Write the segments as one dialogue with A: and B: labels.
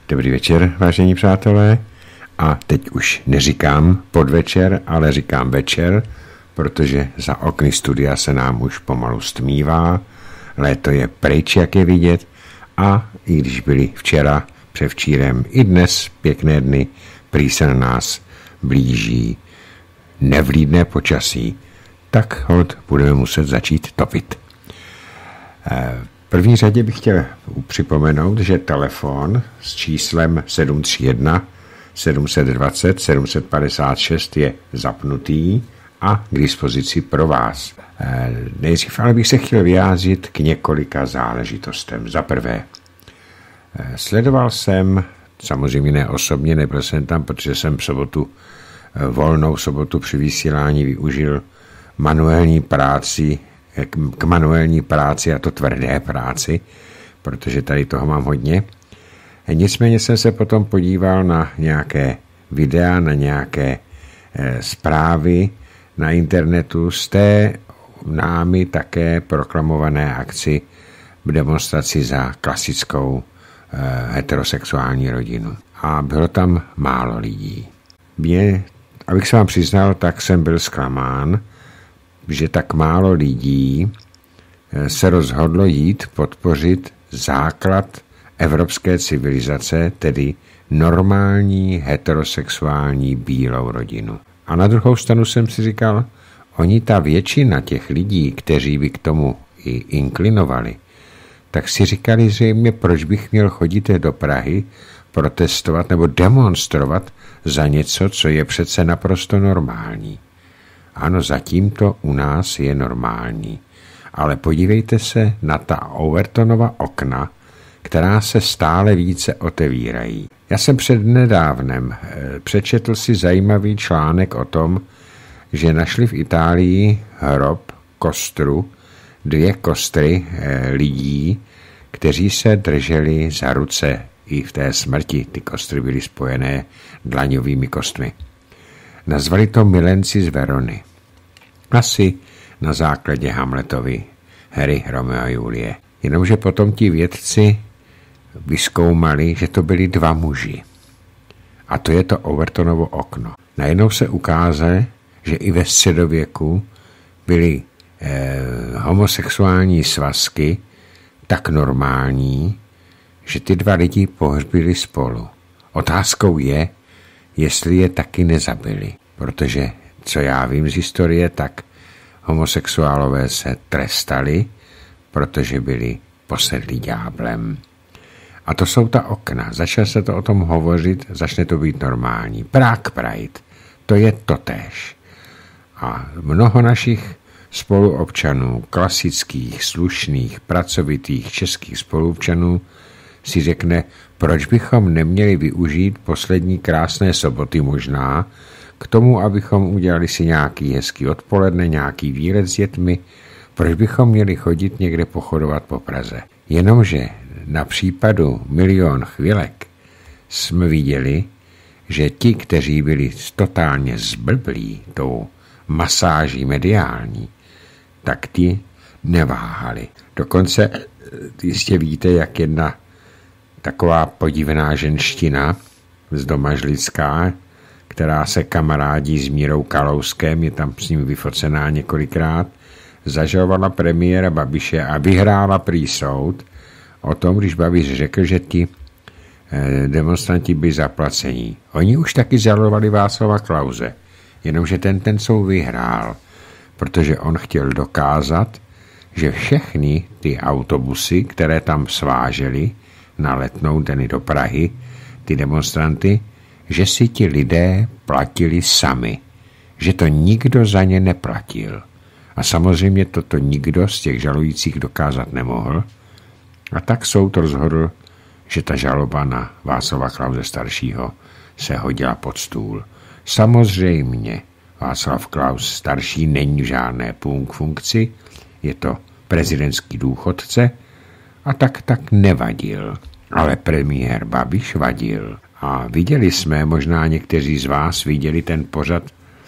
A: Dobrý večer, vážení přátelé. A teď už neříkám podvečer, ale říkám večer, protože za okny studia se nám už pomalu stmívá. Léto je pryč, jak je vidět. A i když byli včera, převčírem i dnes pěkné dny, prý se na nás blíží nevlídné počasí, tak holt budeme muset začít topit. V první řadě bych chtěl připomenout, že telefon s číslem 731 720 756 je zapnutý a k dispozici pro vás. Nejdřív ale bych se chtěl vyjádřit k několika záležitostem. Za prvé, sledoval jsem, samozřejmě ne osobně, nebyl jsem tam, protože jsem volnou sobotu při vysílání využil k manuální práci, a to tvrdé práci, protože tady toho mám hodně. Nicméně jsem se potom podíval na nějaké videa, na nějaké zprávy na internetu z té námi také proklamované akci v demonstraci za klasickou heterosexuální rodinu. A bylo tam málo lidí. Abych se vám přiznal, tak jsem byl zklamán, že tak málo lidí se rozhodlo jít podpořit základ evropské civilizace, tedy normální heterosexuální bílou rodinu. A na druhou stranu jsem si říkal, ta většina těch lidí, kteří by k tomu i inklinovali, tak si říkali zřejmě, proč bych měl chodit do Prahy protestovat nebo demonstrovat za něco, co je přece naprosto normální. Ano, zatím to u nás je normální. Ale podívejte se na ta Overtonova okna, která se stále více otevírají. Já jsem přednedávnem přečetl si zajímavý článek o tom, že našli v Itálii dvě kostry lidí, kteří se drželi za ruce i v té smrti. Ty kostry byly spojené dlaňovými kostmi. Nazvali to milenci z Verony. Asi na základě Hamletovy hry Romeo a Julie. Jenomže potom ti vědci vyzkoumali, že to byli dva muži. A to je to Overtonovo okno. Najednou se ukázalo, že i ve středověku byly homosexuální svazky tak normální, že ty dva lidi pohřbili spolu. Otázkou je, jestli je taky nezabili. Protože, co já vím z historie, tak homosexuálové se trestali, protože byli posedlí ďáblem. A to jsou ta okna. Začne se to o tom hovořit, začne to být normální. Prague Pride, to je totéž. A mnoho našich spoluobčanů, klasických, slušných, pracovitých českých spoluobčanů si řekne, proč bychom neměli využít poslední krásné soboty možná k tomu, abychom udělali si nějaký hezký odpoledne, nějaký výlet s dětmi, proč bychom měli chodit někde pochodovat po Praze. Jenomže na případu Milion chvilek jsme viděli, že ti, kteří byli totálně zblblí tou masáží mediální, tak ti neváhali. Dokonce jistě víte, jak jedna taková podivná ženština z Domažlická, která se kamarádí s Mírou Kalouskem, je tam s ním vyfocená několikrát, zažalovala premiéra Babiše a vyhrála prý soud o tom, když Babiš řekl, že ti demonstranti byli zaplacení. Oni už taky žalovali Václava Klause, jenomže ten soud vyhrál, protože on chtěl dokázat, že všechny ty autobusy, které tam svážely na Letnou den do Prahy, ty demonstranty, že si ti lidé platili sami, že to nikdo za ně neplatil. A samozřejmě toto nikdo z těch žalujících dokázat nemohl. A tak soud rozhodl, že ta žaloba na Václava Klause staršího se hodila pod stůl. Samozřejmě Václav Klaus starší není v žádné funkci, je to prezidentský důchodce a tak nevadil. Ale premiér Babiš vadil. A viděli jsme, možná někteří z vás viděli ten pořad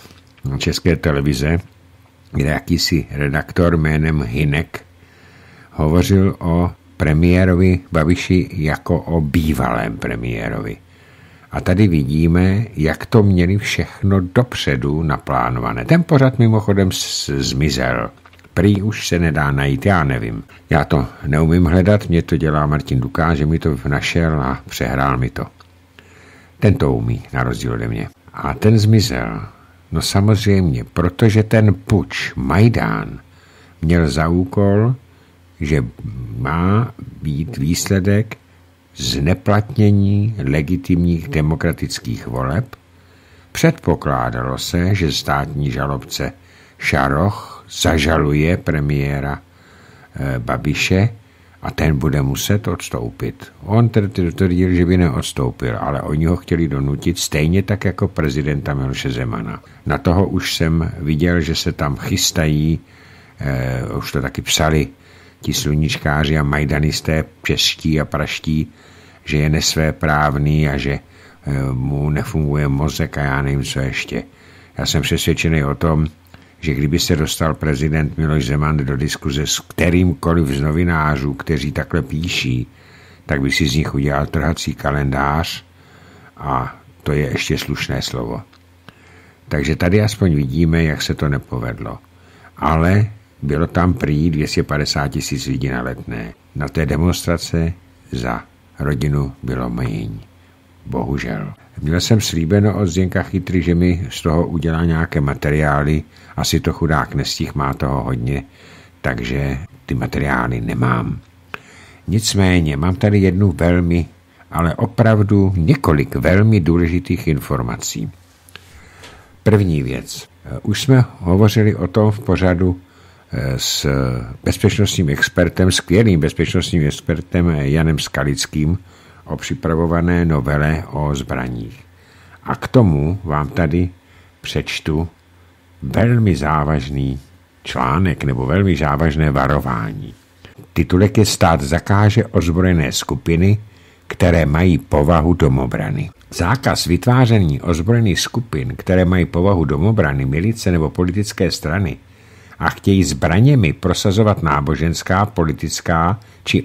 A: České televize, kde jakýsi redaktor jménem Hynek hovořil o premiérovi Babiši jako o bývalém premiérovi. A tady vidíme, jak to měli všechno dopředu naplánované. Ten pořad mimochodem zmizel. Prý už se nedá najít, já nevím. Já to neumím hledat, mě to dělá Martin Duká, že mi to našel a přehrál mi to. Ten to umí, na rozdíl ode mě. A ten zmizel. No samozřejmě, protože ten puč Majdán měl za úkol, že má být výsledek zneplatnění legitimních demokratických voleb. Předpokládalo se, že státní žalobce Šaroch zažaluje premiéra Babiše a ten bude muset odstoupit. On tvrdil, že by neodstoupil, ale oni ho chtěli donutit stejně tak jako prezidenta Miloše Zemana. Na toho už jsem viděl, že se tam chystají, už to taky psali ti sluníčkáři a majdanisté čeští a praští, že je nesvéprávný a že mu nefunguje mozek a já nevím, co ještě. Já jsem přesvědčený o tom, že kdyby se dostal prezident Miloš Zeman do diskuze s kterýmkoliv z novinářů, kteří takhle píší, tak by si z nich udělal trhací kalendář a to je ještě slušné slovo. Takže tady aspoň vidíme, jak se to nepovedlo. Ale bylo tam prý 250 000 lidí na Letné. Na té demonstrace za rodinu bylo míň. Bohužel. Měl jsem slíbeno od Zdenka Chytry, že mi z toho udělá nějaké materiály. Asi to chudák nestihl, má toho hodně, takže ty materiály nemám. Nicméně mám tady jednu velmi, ale opravdu několik velmi důležitých informací. První věc. Už jsme hovořili o tom v pořadu s bezpečnostním expertem, skvělým bezpečnostním expertem Janem Skalickým o připravované novele o zbraních. A k tomu vám tady přečtu velmi závažný článek nebo velmi závažné varování. Titulek je Stát zakáže ozbrojené skupiny, které mají povahu domobrany. Zákaz vytváření ozbrojených skupin, které mají povahu domobrany, milice nebo politické strany a chtějí zbraněmi prosazovat náboženská, politická či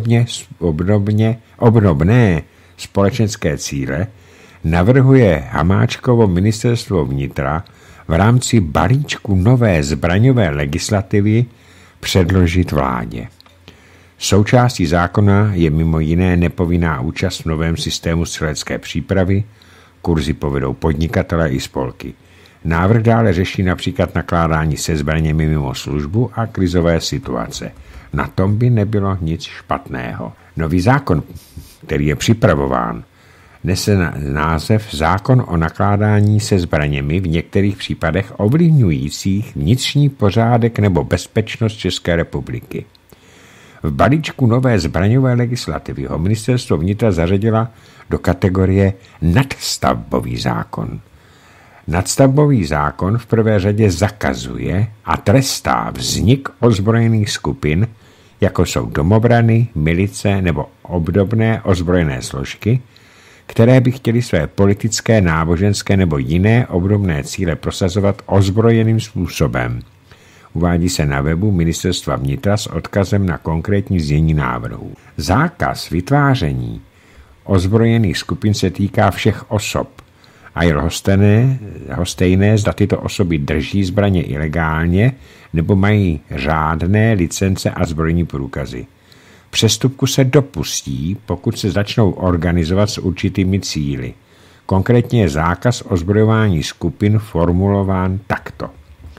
A: obdobné společenské cíle, navrhuje Hamáčkovo ministerstvo vnitra v rámci balíčku nové zbraňové legislativy předložit vládě. Součástí zákona je mimo jiné nepovinná účast v novém systému střelecké přípravy, kurzy povedou podnikatelé i spolky. Návrh dále řeší například nakládání se zbraněmi mimo službu a krizové situace. Na tom by nebylo nic špatného. Nový zákon, který je připravován, nese název Zákon o nakládání se zbraněmi v některých případech ovlivňujících vnitřní pořádek nebo bezpečnost České republiky. V balíčku nové zbraňové legislativy ho ministerstvo vnitra zařadila do kategorie nadstavbový zákon. Nadstavbový zákon v prvé řadě zakazuje a trestá vznik ozbrojených skupin, jako jsou domobrany, milice nebo obdobné ozbrojené složky, které by chtěly své politické, náboženské nebo jiné obdobné cíle prosazovat ozbrojeným způsobem. Uvádí se na webu Ministerstva vnitra s odkazem na konkrétní znění návrhů. Zákaz vytváření ozbrojených skupin se týká všech osob a je lhostejné, zda tyto osoby drží zbraně ilegálně nebo mají řádné licence a zbrojní průkazy. Přestupku se dopustí, pokud se začnou organizovat s určitými cíli. Konkrétně je zákaz ozbrojování skupin formulován takto.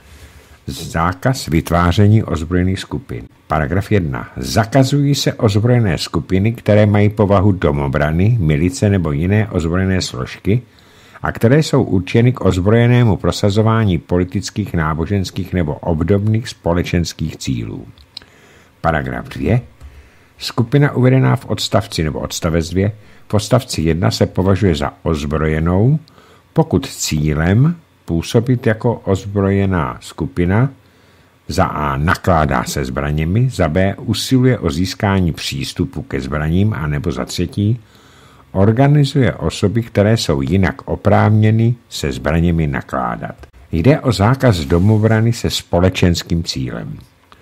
A: Zákaz vytváření ozbrojených skupin. Paragraf 1. Zakazují se ozbrojené skupiny, které mají povahu domobrany, milice nebo jiné ozbrojené složky a které jsou určeny k ozbrojenému prosazování politických, náboženských nebo obdobných společenských cílů. Paragraf 2. Skupina uvedená v odstavci nebo odstavec 2 v odstavci 1 se považuje za ozbrojenou, pokud cílem působit jako ozbrojená skupina za A nakládá se zbraněmi, za B usiluje o získání přístupu ke zbraním a nebo za třetí organizuje osoby, které jsou jinak oprávněny se zbraněmi nakládat. Jde o zákaz domobrany se společenským cílem.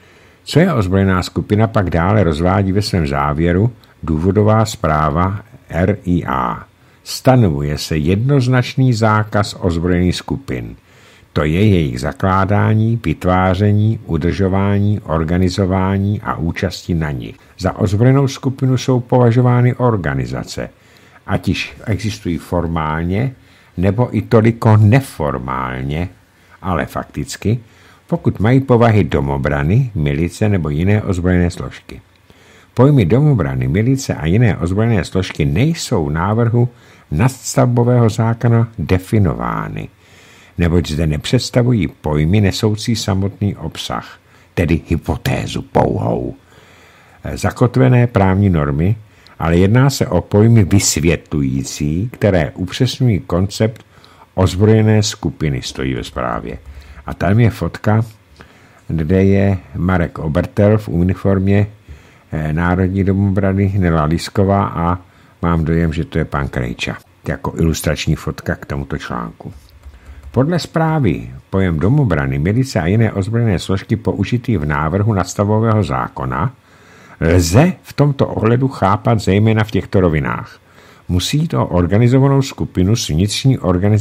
A: Co je ozbrojená skupina, pak dále rozvádí ve svém závěru důvodová zpráva RIA. Stanovuje se jednoznačný zákaz ozbrojených skupin. To je jejich zakládání, vytváření, udržování, organizování a účasti na nich. Za ozbrojenou skupinu jsou považovány organizace, ať již existují formálně, nebo i toliko neformálně, ale fakticky, pokud mají povahy domobrany, milice nebo jiné ozbrojené složky. Pojmy domobrany, milice a jiné ozbrojené složky nejsou v návrhu nadstavbového zákona definovány, neboť zde nepředstavují pojmy nesoucí samotný obsah, tedy hypotézu pouhou. Zakotvené právní normy, ale jedná se o pojmy vysvětlující, které upřesňují koncept ozbrojené skupiny, stojí ve zprávě. A tam je fotka, kde je Marek Obertel v uniformě Národní domobrany, Nela Lísková a mám dojem, že to je pan Krejča. Jako ilustrační fotka k tomuto článku. Podle zprávy pojem domobrany, milice a jiné ozbrojené složky použitý v návrhu nadstavového zákona lze v tomto ohledu chápat zejména v těchto rovinách. Musí jít o organizovanou skupinu s vnitřní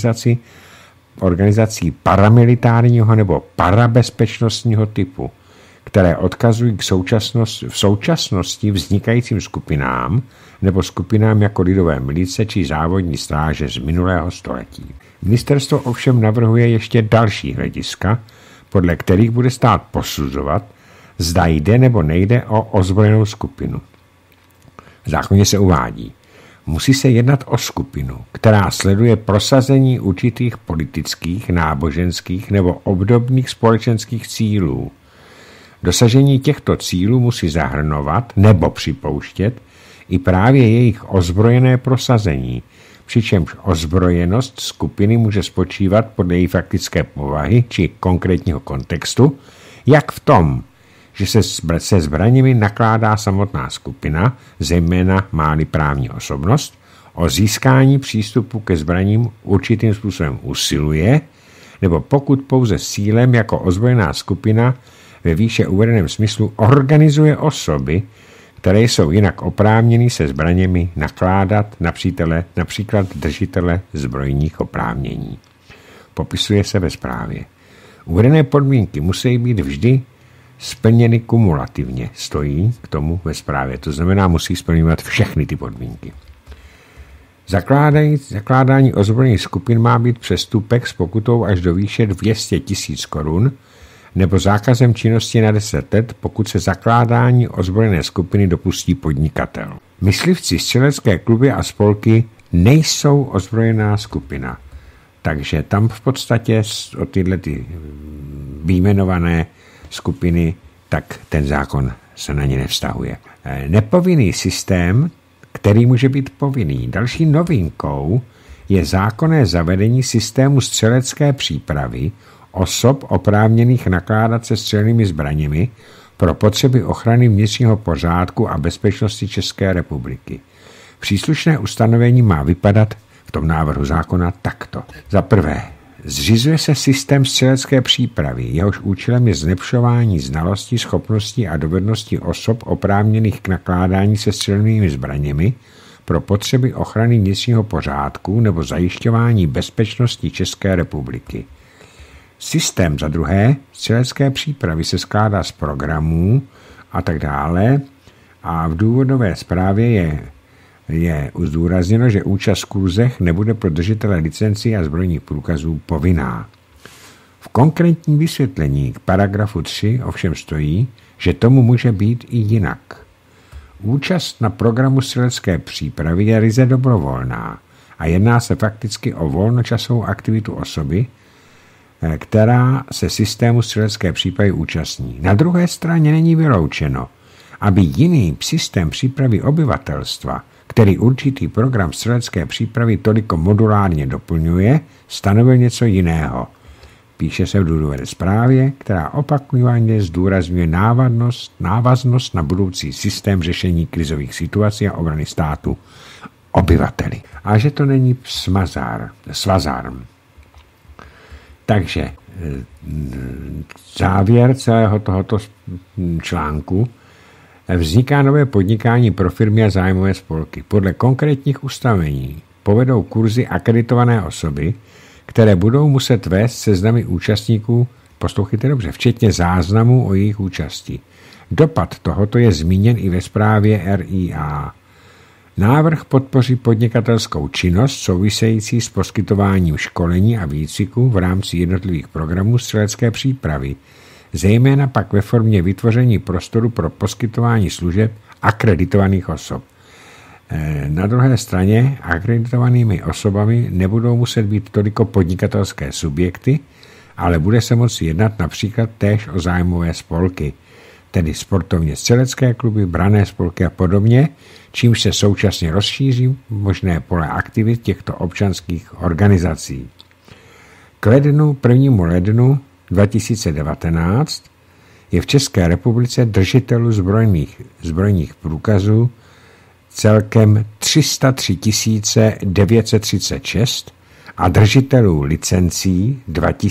A: organizací paramilitárního nebo parabezpečnostního typu, které odkazují k v současnosti vznikajícím skupinám nebo skupinám jako lidové milice či závodní stráže z minulého století. Ministerstvo ovšem navrhuje ještě další hlediska, podle kterých bude stát posuzovat, zda jde nebo nejde o ozbrojenou skupinu. V zákoně se uvádí, musí se jednat o skupinu, která sleduje prosazení určitých politických, náboženských nebo obdobných společenských cílů. Dosažení těchto cílů musí zahrnovat nebo připouštět i právě jejich ozbrojené prosazení, přičemž ozbrojenost skupiny může spočívat podle její faktické povahy či konkrétního kontextu, jak v tom, že se zbraněmi nakládá samotná skupina, zejména má-li právní osobnost, o získání přístupu ke zbraním určitým způsobem usiluje, nebo pokud pouze s cílem jako ozbrojená skupina ve výše uvedeném smyslu organizuje osoby, které jsou jinak oprávněny se zbraněmi nakládat, například držitele zbrojních oprávnění. Popisuje se ve zprávě. Uvedené podmínky musí být vždy splněny kumulativně, stojí k tomu ve zprávě. To znamená, musí splňovat všechny ty podmínky. Zakládání ozbrojených skupin má být přestupek s pokutou až do výše 200 000 korun nebo zákazem činnosti na 10 let, pokud se zakládání ozbrojené skupiny dopustí podnikatel. Myslivci, střelecké kluby a spolky nejsou ozbrojená skupina, takže tam v podstatě o tyhle vyjmenované skupiny, tak ten zákon se na ně nevztahuje. Nepovinný systém, který může být povinný. Další novinkou je zákonné zavedení systému střelecké přípravy osob oprávněných nakládat se střelnými zbraněmi pro potřeby ochrany vnitřního pořádku a bezpečnosti České republiky. Příslušné ustanovení má vypadat v tom návrhu zákona takto. Za prvé, zřizuje se systém střelecké přípravy, jehož účelem je zlepšování znalostí, schopností a dovedností osob oprávněných k nakládání se střelnými zbraněmi pro potřeby ochrany vnitřního pořádku nebo zajišťování bezpečnosti České republiky. Systém za druhé střelecké přípravy se skládá z programů a tak dále a v důvodové zprávě je zdůrazněno, že účast v kurzech nebude pro držitele licencí a zbrojních průkazů povinná. V konkrétním vysvětlení k paragrafu 3 ovšem stojí, že tomu může být i jinak. Účast na programu střelecké přípravy je ryze dobrovolná a jedná se fakticky o volnočasovou aktivitu osoby, která se systému střelecké přípravy účastní. Na druhé straně není vyloučeno, aby jiný systém přípravy obyvatelstva, který určitý program střelecké přípravy toliko modulárně doplňuje, stanovil něco jiného. Píše se v důvodové zprávě, která opakovaně zdůrazňuje návaznost na budoucí systém řešení krizových situací a obrany státu obyvateli. A že to není svazarm. Takže závěr celého tohoto článku vzniká nové podnikání pro firmy a zájmové spolky. Podle konkrétních ustavení povedou kurzy akreditované osoby, které budou muset vést seznamy účastníků, poslouchejte dobře, včetně záznamů o jejich účasti. Dopad tohoto je zmíněn i ve zprávě RIA. Návrh podpoří podnikatelskou činnost související s poskytováním školení a výcviku v rámci jednotlivých programů střelecké přípravy, zejména pak ve formě vytvoření prostoru pro poskytování služeb akreditovaných osob. Na druhé straně akreditovanými osobami nebudou muset být toliko podnikatelské subjekty, ale bude se moci jednat například též o zájmové spolky, tedy sportovně střelecké kluby, branné spolky a podobně, čímž se současně rozšíří možné pole aktivit těchto občanských organizací. K 1. lednu 2019 je v České republice držitelů zbrojních průkazů celkem 303 936 a držitelů licencí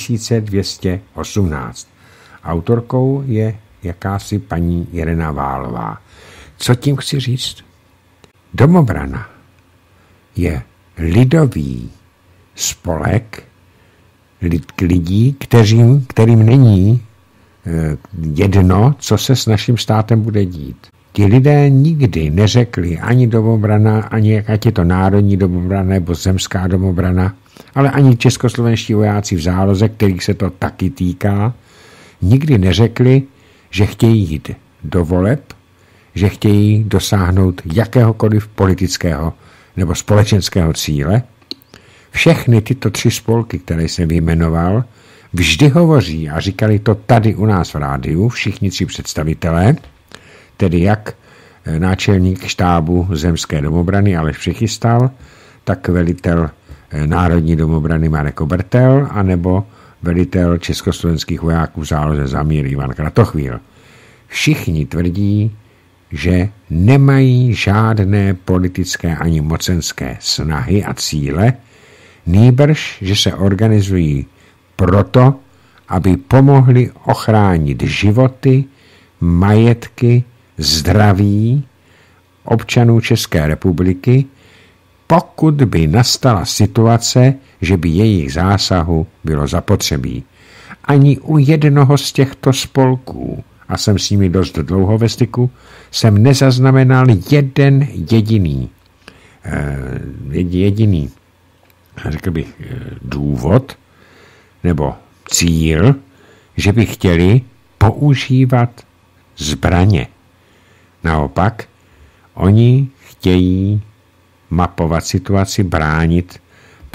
A: 2218. Autorkou je jakási paní Irena Válová. Co tím chci říct? Domobrana je lidový spolek lidí, kterým není jedno, co se s naším státem bude dít. Ti lidé nikdy neřekli ani domobrana, ani ať je to národní domobrana nebo zemská domobrana, ale ani českoslovenští vojáci v záloze, kterých se to taky týká, nikdy neřekli, že chtějí jít do voleb, že chtějí dosáhnout jakéhokoliv politického nebo společenského cíle. Všechny tyto 3 spolky, které jsem vyjmenoval, vždy hovoří a říkali to tady u nás v rádiu, všichni 3 představitelé, tedy jak náčelník štábu zemské domobrany Aleš Přichystal, tak velitel národní domobrany Marek Obertel, anebo velitel československých vojáků v záloze Zamír Ivan Kratochvíl. Všichni tvrdí, že nemají žádné politické ani mocenské snahy a cíle, nýbrž, že se organizují proto, aby pomohli ochránit životy, majetky, zdraví občanů České republiky, pokud by nastala situace, že by jejich zásahu bylo zapotřebí. Ani u jednoho z těchto spolků, a jsem s nimi dost dlouho ve styku, jsem nezaznamenal jeden jediný, řekl bych, důvod nebo cíl, že by chtěli používat zbraně. Naopak, oni chtějí mapovat situaci, bránit v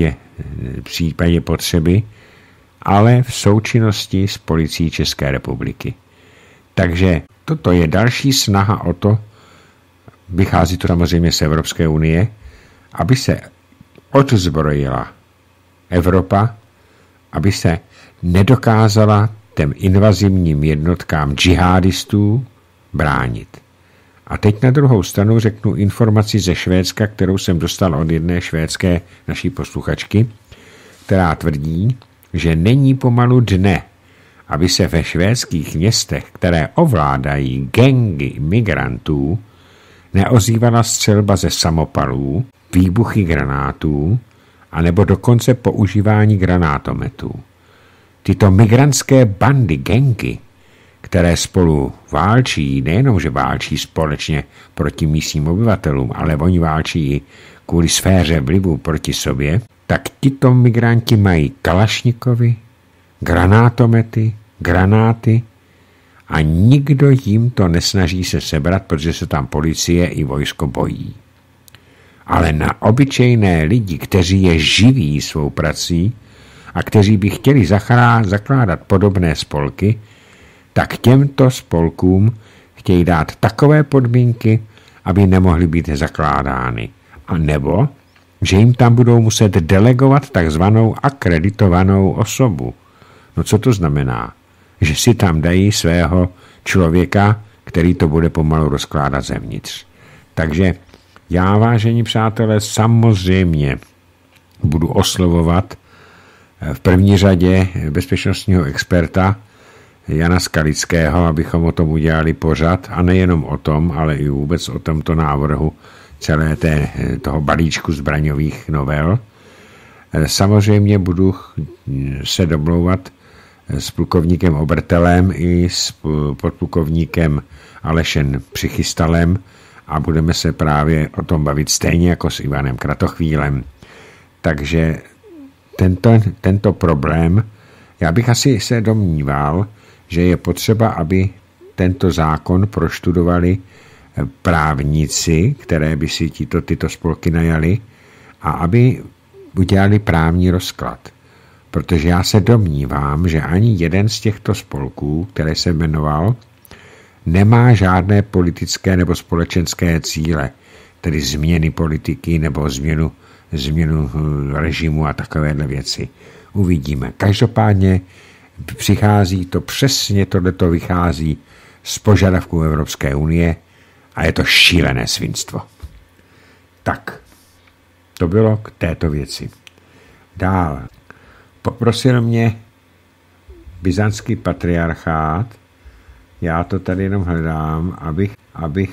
A: případě potřeby, ale v součinnosti s policií České republiky. Takže toto je další snaha o to, vychází to samozřejmě z Evropské unie, aby se odzbrojila Evropa, aby se nedokázala těm invazivním jednotkám džihadistů bránit. A teď na druhou stranu řeknu informaci ze Švédska, kterou jsem dostal od jedné švédské naší posluchačky, která tvrdí, že není pomalu dne, aby se ve švédských městech, které ovládají gangy migrantů, neozývala střelba ze samopalů, výbuchy granátů, anebo dokonce používání granátometů. Tyto migrantské bandy, gangy, které spolu válčí, nejenom, že válčí společně proti místním obyvatelům, ale oni válčí i kvůli sféře vlivu proti sobě, tak tito migranti mají kalašnikovy, granátomety, granáty a nikdo jim to nesnaží se sebrat, protože se tam policie i vojsko bojí. Ale na obyčejné lidi, kteří je živí svou prací a kteří by chtěli zakládat podobné spolky, tak těmto spolkům chtějí dát takové podmínky, aby nemohly být zakládány. A nebo, že jim tam budou muset delegovat takzvanou akreditovanou osobu. No co to znamená? Že si tam dají svého člověka, který to bude pomalu rozkládat zevnitř. Takže já, vážení přátelé, samozřejmě budu oslovovat v první řadě bezpečnostního experta Jana Skalického, abychom o tom udělali pořad, a nejenom o tom, ale i vůbec o tomto návrhu toho balíčku zbraňových novel. Samozřejmě budu se domlouvat s plukovníkem Obertelem i s podplukovníkem Alešem Přichystalem a budeme se právě o tom bavit stejně jako s Ivanem Kratochvílem. Takže tento problém, já bych asi se domníval, že je potřeba, aby tento zákon proštudovali právníci, které by si tyto spolky najali, a aby udělali právní rozklad. Protože já se domnívám, že ani jeden z těchto spolků, které se jmenoval, nemá žádné politické nebo společenské cíle, tedy změny politiky nebo změnu režimu a takovéhle věci. Uvidíme. Každopádně přichází to přesně, tohleto vychází z požadavků Evropské unie a je to šílené svinstvo. Tak, to bylo k této věci. Dál. Poprosil mě byzantský patriarchát, já to tady jenom hledám, abych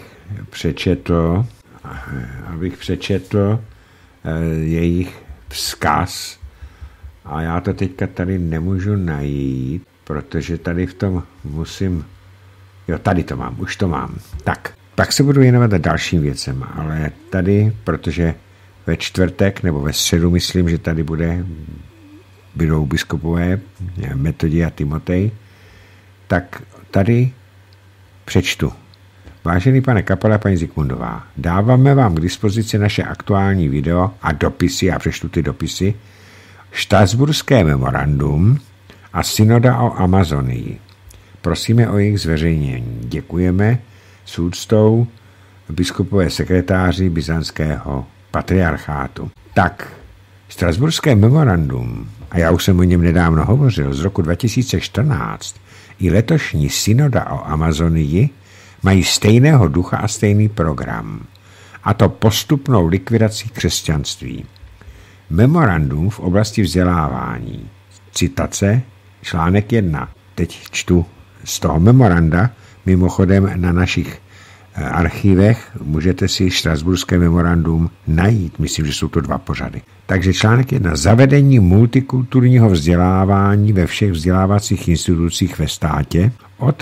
A: přečetl jejich vzkaz, a já to teďka tady nemůžu najít, protože tady v tom musím, tady to mám, už to mám. Tak, pak se budu věnovat dalším věcem, ale tady, protože ve čtvrtek nebo ve středu myslím, že tady budou biskupové Metodij a Timotej, tak tady přečtu. Vážený pane Kapala, paní Zikmundová, dáváme vám k dispozici naše aktuální video a dopisy, já přečtu ty dopisy, Štrasburské memorandum a synoda o Amazonii. Prosíme o jejich zveřejnění. Děkujeme s úctou biskupové sekretáři byzantského patriarchátu. Tak, Štrasburské memorandum, a já už jsem o něm nedávno hovořil, z roku 2014, i letošní synoda o Amazonii mají stejného ducha a stejný program, a to postupnou likvidací křesťanství. Memorandum v oblasti vzdělávání. Citace, článek 1. Teď čtu z toho memoranda, mimochodem na našich archivech můžete si Štrasburské memorandum najít, myslím, že jsou to 2 pořady. Takže článek 1. Zavedení multikulturního vzdělávání ve všech vzdělávacích institucích ve státě od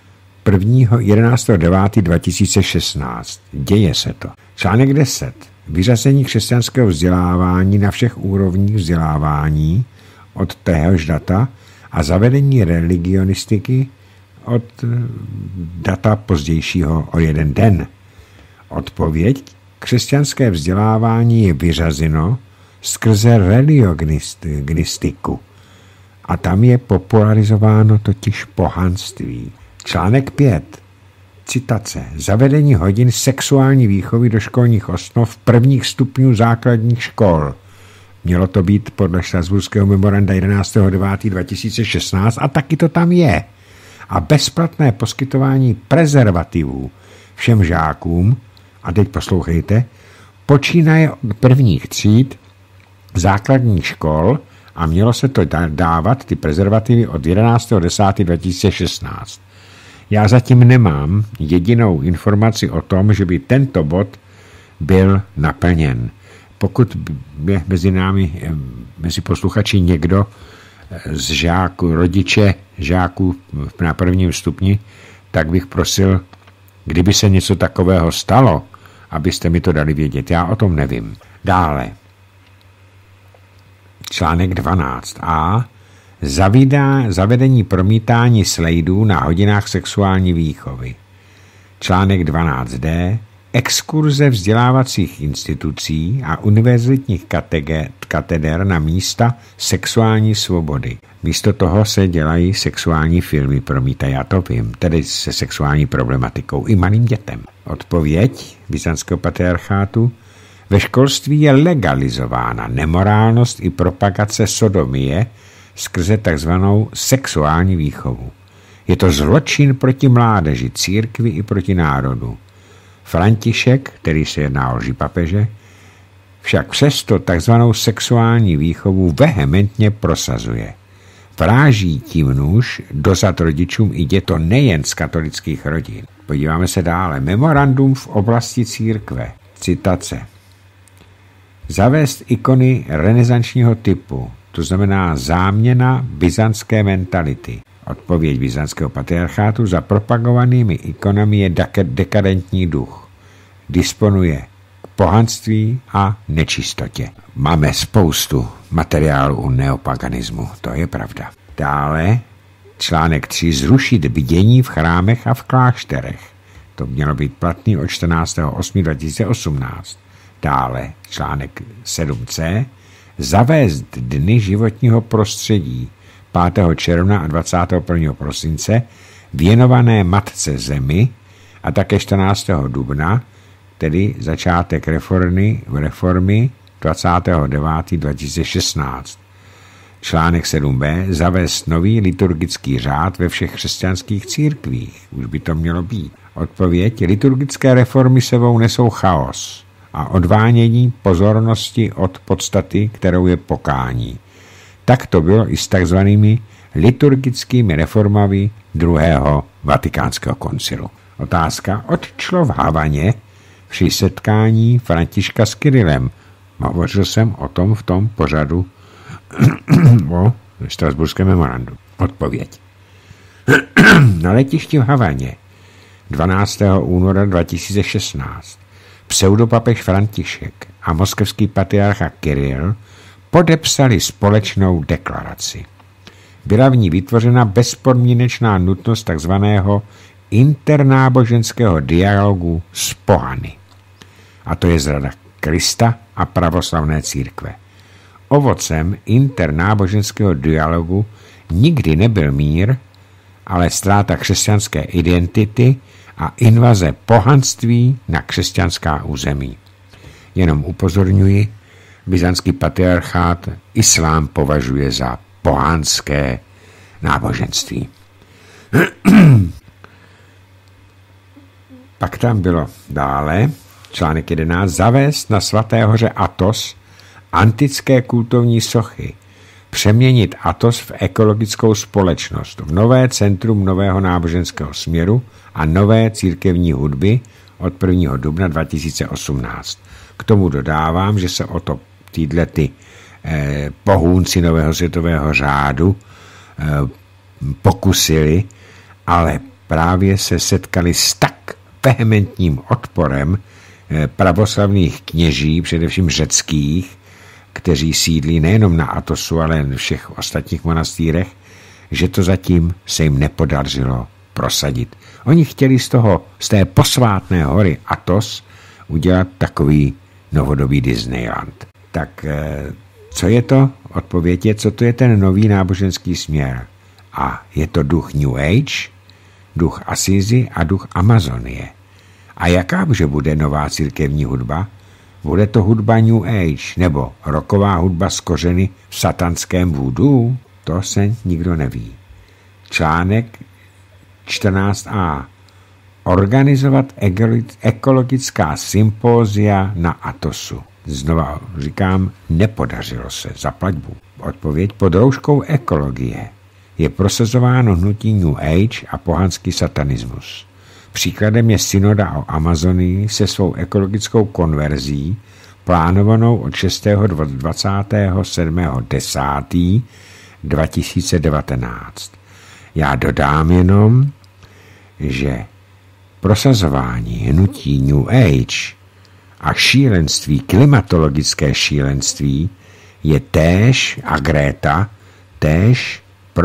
A: 11.9.2016. Děje se to. Článek 10. Vyřazení křesťanského vzdělávání na všech úrovních vzdělávání od téhož data a zavedení religionistiky od data pozdějšího o 1 den. Odpověď: křesťanské vzdělávání je vyřazeno skrze religionistiku a tam je popularizováno totiž pohanství. Článek 5. Citace. Zavedení hodin sexuální výchovy do školních osnov prvních stupňů základních škol. Mělo to být podle Štrasburského memoranda 11.9.2016 a taky to tam je. A bezplatné poskytování prezervativů všem žákům, a teď poslouchejte, počínaje od prvních tříd základních škol a mělo se to dávat, ty prezervativy, od 11.10.2016. Já zatím nemám jedinou informaci o tom, že by tento bod byl naplněn. Pokud je mezi posluchači někdo z žáků, rodiče žáků na prvním stupni, tak bych prosil, kdyby se něco takového stalo, abyste mi to dali vědět. Já o tom nevím. Dále. Článek 12a. Zavedení promítání slajdů na hodinách sexuální výchovy. Článek 12d. Exkurze vzdělávacích institucí a univerzitních kateder na místa sexuální svobody. Místo toho se dělají sexuální filmy, promítají, já to vím, tedy se sexuální problematikou i malým dětem. Odpověď byzantského patriarchátu: ve školství je legalizována nemorálnost i propagace sodomie skrze takzvanou sexuální výchovu. Je to zločin proti mládeži, církvi i proti národu. František, který se jedná o lži papeže, však přesto takzvanou sexuální výchovu vehementně prosazuje. vráží tím nůž dozad rodičům i děto nejen z katolických rodin. Podíváme se dále. Memorandum v oblasti církve. Citace. Zavést ikony renesančního typu, to znamená záměna byzantské mentality. Odpověď byzantského patriarchátu: za propagovanými ikonami je dekadentní duch. Disponuje k pohanství a nečistotě. Máme spoustu materiálu o neopaganismu, to je pravda. Dále článek 3. Zrušit bdění v chrámech a v klášterech. To mělo být platný od 14.8.2018. Dále článek 7c. Zavést dny životního prostředí 5. června a 21. prosince věnované Matce Zemi a také 14. dubna, tedy začátek reformy 29.2016. Článek 7b. Zavést nový liturgický řád ve všech křesťanských církvích. Už by to mělo být. Odpověď. Liturgické reformy sebou nesou chaos a odvánění pozornosti od podstaty, kterou je pokání. Tak to bylo i s takzvanými liturgickými reformami druhého vatikánského koncilu. Otázka. Odčlo v Havaně při setkání Františka s Kirilem. Hovořil jsem o tom v tom pořadu o Štrasburském memorandu. Odpověď. Na letišti v Havaně 12. února 2016 pseudopapež František a moskevský patriarcha Kiril podepsali společnou deklaraci. Byla v ní vytvořena bezpodmínečná nutnost takzvaného internáboženského dialogu s pohany. A to je zrada Krista a pravoslavné církve. Ovocem internáboženského dialogu nikdy nebyl mír, ale ztráta křesťanské identity a invaze pohanství na křesťanská území. Jenom upozorňuji, byzantský patriarchát islám považuje za pohanské náboženství. Pak tam bylo dále, článek 11, zavést na Svaté hoře Athos antické kultovní sochy, přeměnit Athos v ekologickou společnost, v nové centrum nového náboženského směru a nové církevní hudby od 1. dubna 2018. K tomu dodávám, že se o to ty pohůnci nového světového řádu pokusili, ale právě se setkali s tak vehementním odporem pravoslavných kněží, především řeckých, kteří sídlí nejenom na Athosu, ale v všech ostatních monastýrech, že to zatím se jim nepodařilo prosadit. Oni chtěli z té posvátné hory Athos udělat takový novodobý Disneyland. Tak co je to? Odpověď je, co to je ten nový náboženský směr. A je to duch New Age, duch Asízy a duch Amazonie. A jaká už bude nová církevní hudba? Bude to hudba New Age nebo rocková hudba z kořeny v satanském voodoo? To se nikdo neví. Článek 14a. Organizovat ekologická sympózia na Athosu. Znova říkám, nepodařilo se, zaplať Bůh. Odpověď. Pod rouškou ekologie je prosazováno hnutí New Age a pohanský satanismus. Příkladem je synoda o Amazonii se svou ekologickou konverzí, plánovanou od 6. do 27.10.2019. Já dodám jenom, že prosazování hnutí New Age a šílenství, klimatologické šílenství, je též a Greta též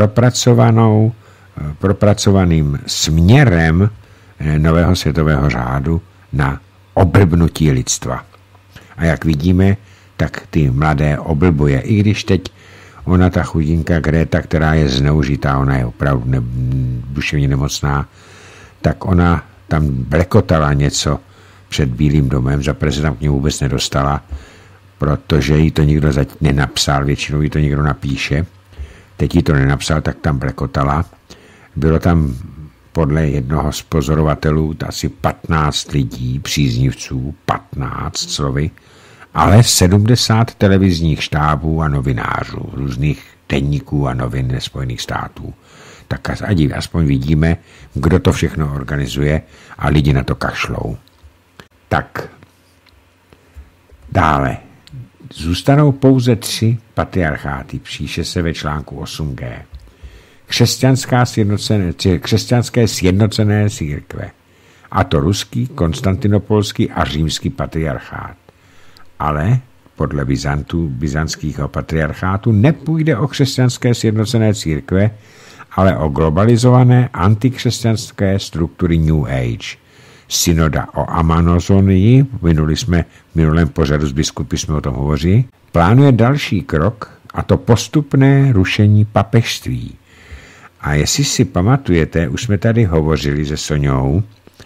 A: propracovaným směrem nového světového řádu na oblbnutí lidstva. A jak vidíme, tak ty mladé oblbuje. I když teď ona, ta chudinka Greta, která je zneužitá, ona je opravdu duševně nemocná, tak ona tam blekotala něco před Bílým domem, za prezident k němu vůbec nedostala, protože jí to nikdo nenapsal, většinou jí to někdo napíše. Teď jí to nenapsal, tak tam blekotala. Bylo tam podle jednoho z pozorovatelů asi 15 lidí, příznivců, 15 slovy, ale 70 televizních štábů a novinářů, různých deníků a novin ze Spojených států. Tak aspoň vidíme, kdo to všechno organizuje a lidi na to kašlou. Tak, dále. Zůstanou pouze 3 patriarcháty, píše se ve článku 8G. Křesťanské sjednocené církve, a to ruský, konstantinopolský a římský patriarchát. Ale podle byzantského patriarchátu nepůjde o křesťanské sjednocené církve, ale o globalizované antikřesťanské struktury New Age. Synoda o Amazonii, v minulém pořadu z biskupy jsme o tom hovořili, plánuje další krok, a to postupné rušení papežství. A jestli si pamatujete, už jsme tady hovořili se Soňou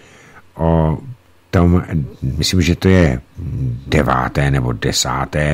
A: o tom, myslím, že to je 9. nebo 10.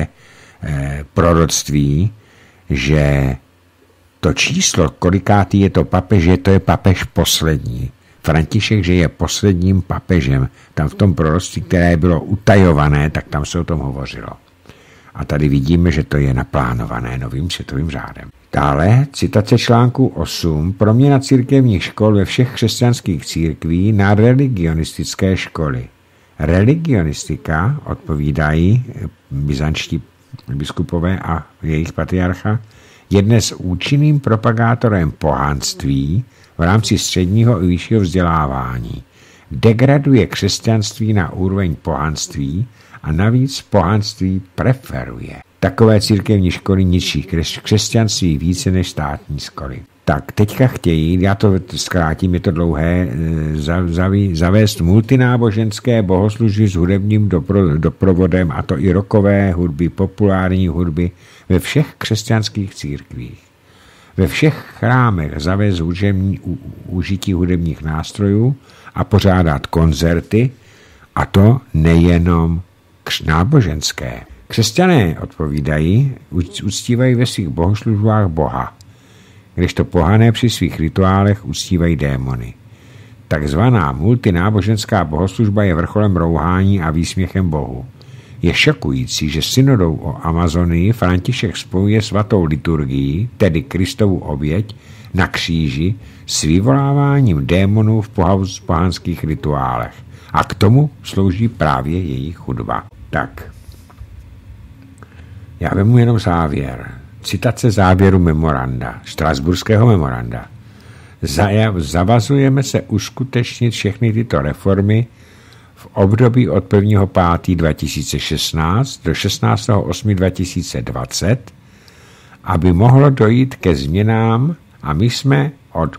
A: proroctví, že to číslo, kolikátý je to papež, že to je papež poslední. František, že je posledním papežem. Tam v tom proroctví, které bylo utajované, tak tam se o tom hovořilo. A tady vidíme, že to je naplánované novým světovým řádem. Dále citace článku 8. Proměna církevních škol ve všech křesťanských církví na religionistické školy. Religionistika, odpovídají byzantští biskupové a jejich patriarcha, je dnes účinným propagátorem pohanství v rámci středního i vyššího vzdělávání. Degraduje křesťanství na úroveň pohanství a navíc pohanství preferuje. Takové církevní školy ničí křesťanství více než státní školy. Tak teďka chtějí, já to zkrátím, je to dlouhé, zavést multináboženské bohoslužby s hudebním doprovodem, a to i rockové hudby, populární hudby ve všech křesťanských církvích. Ve všech chrámech zavést užití hudebních nástrojů a pořádat koncerty, a to nejenom náboženské. Křesťané, odpovídají, uctívají ve svých bohoslužbách Boha, kdežto pohané při svých rituálech uctívají démony. Takzvaná multináboženská bohoslužba je vrcholem rouhání a výsměchem Bohu. Je šokující, že synodou o Amazonii František spojuje svatou liturgii, tedy Kristovu oběť, na kříži s vyvoláváním démonů v pohanských rituálech. A k tomu slouží právě jejich hudba. Tak, já vemu jenom závěr. Citace závěru memoranda, štrasburského memoranda. Zavazujeme se uskutečnit všechny tyto reformy v období od 1.5.2016 do 16.8.2020, aby mohlo dojít ke změnám, a my jsme od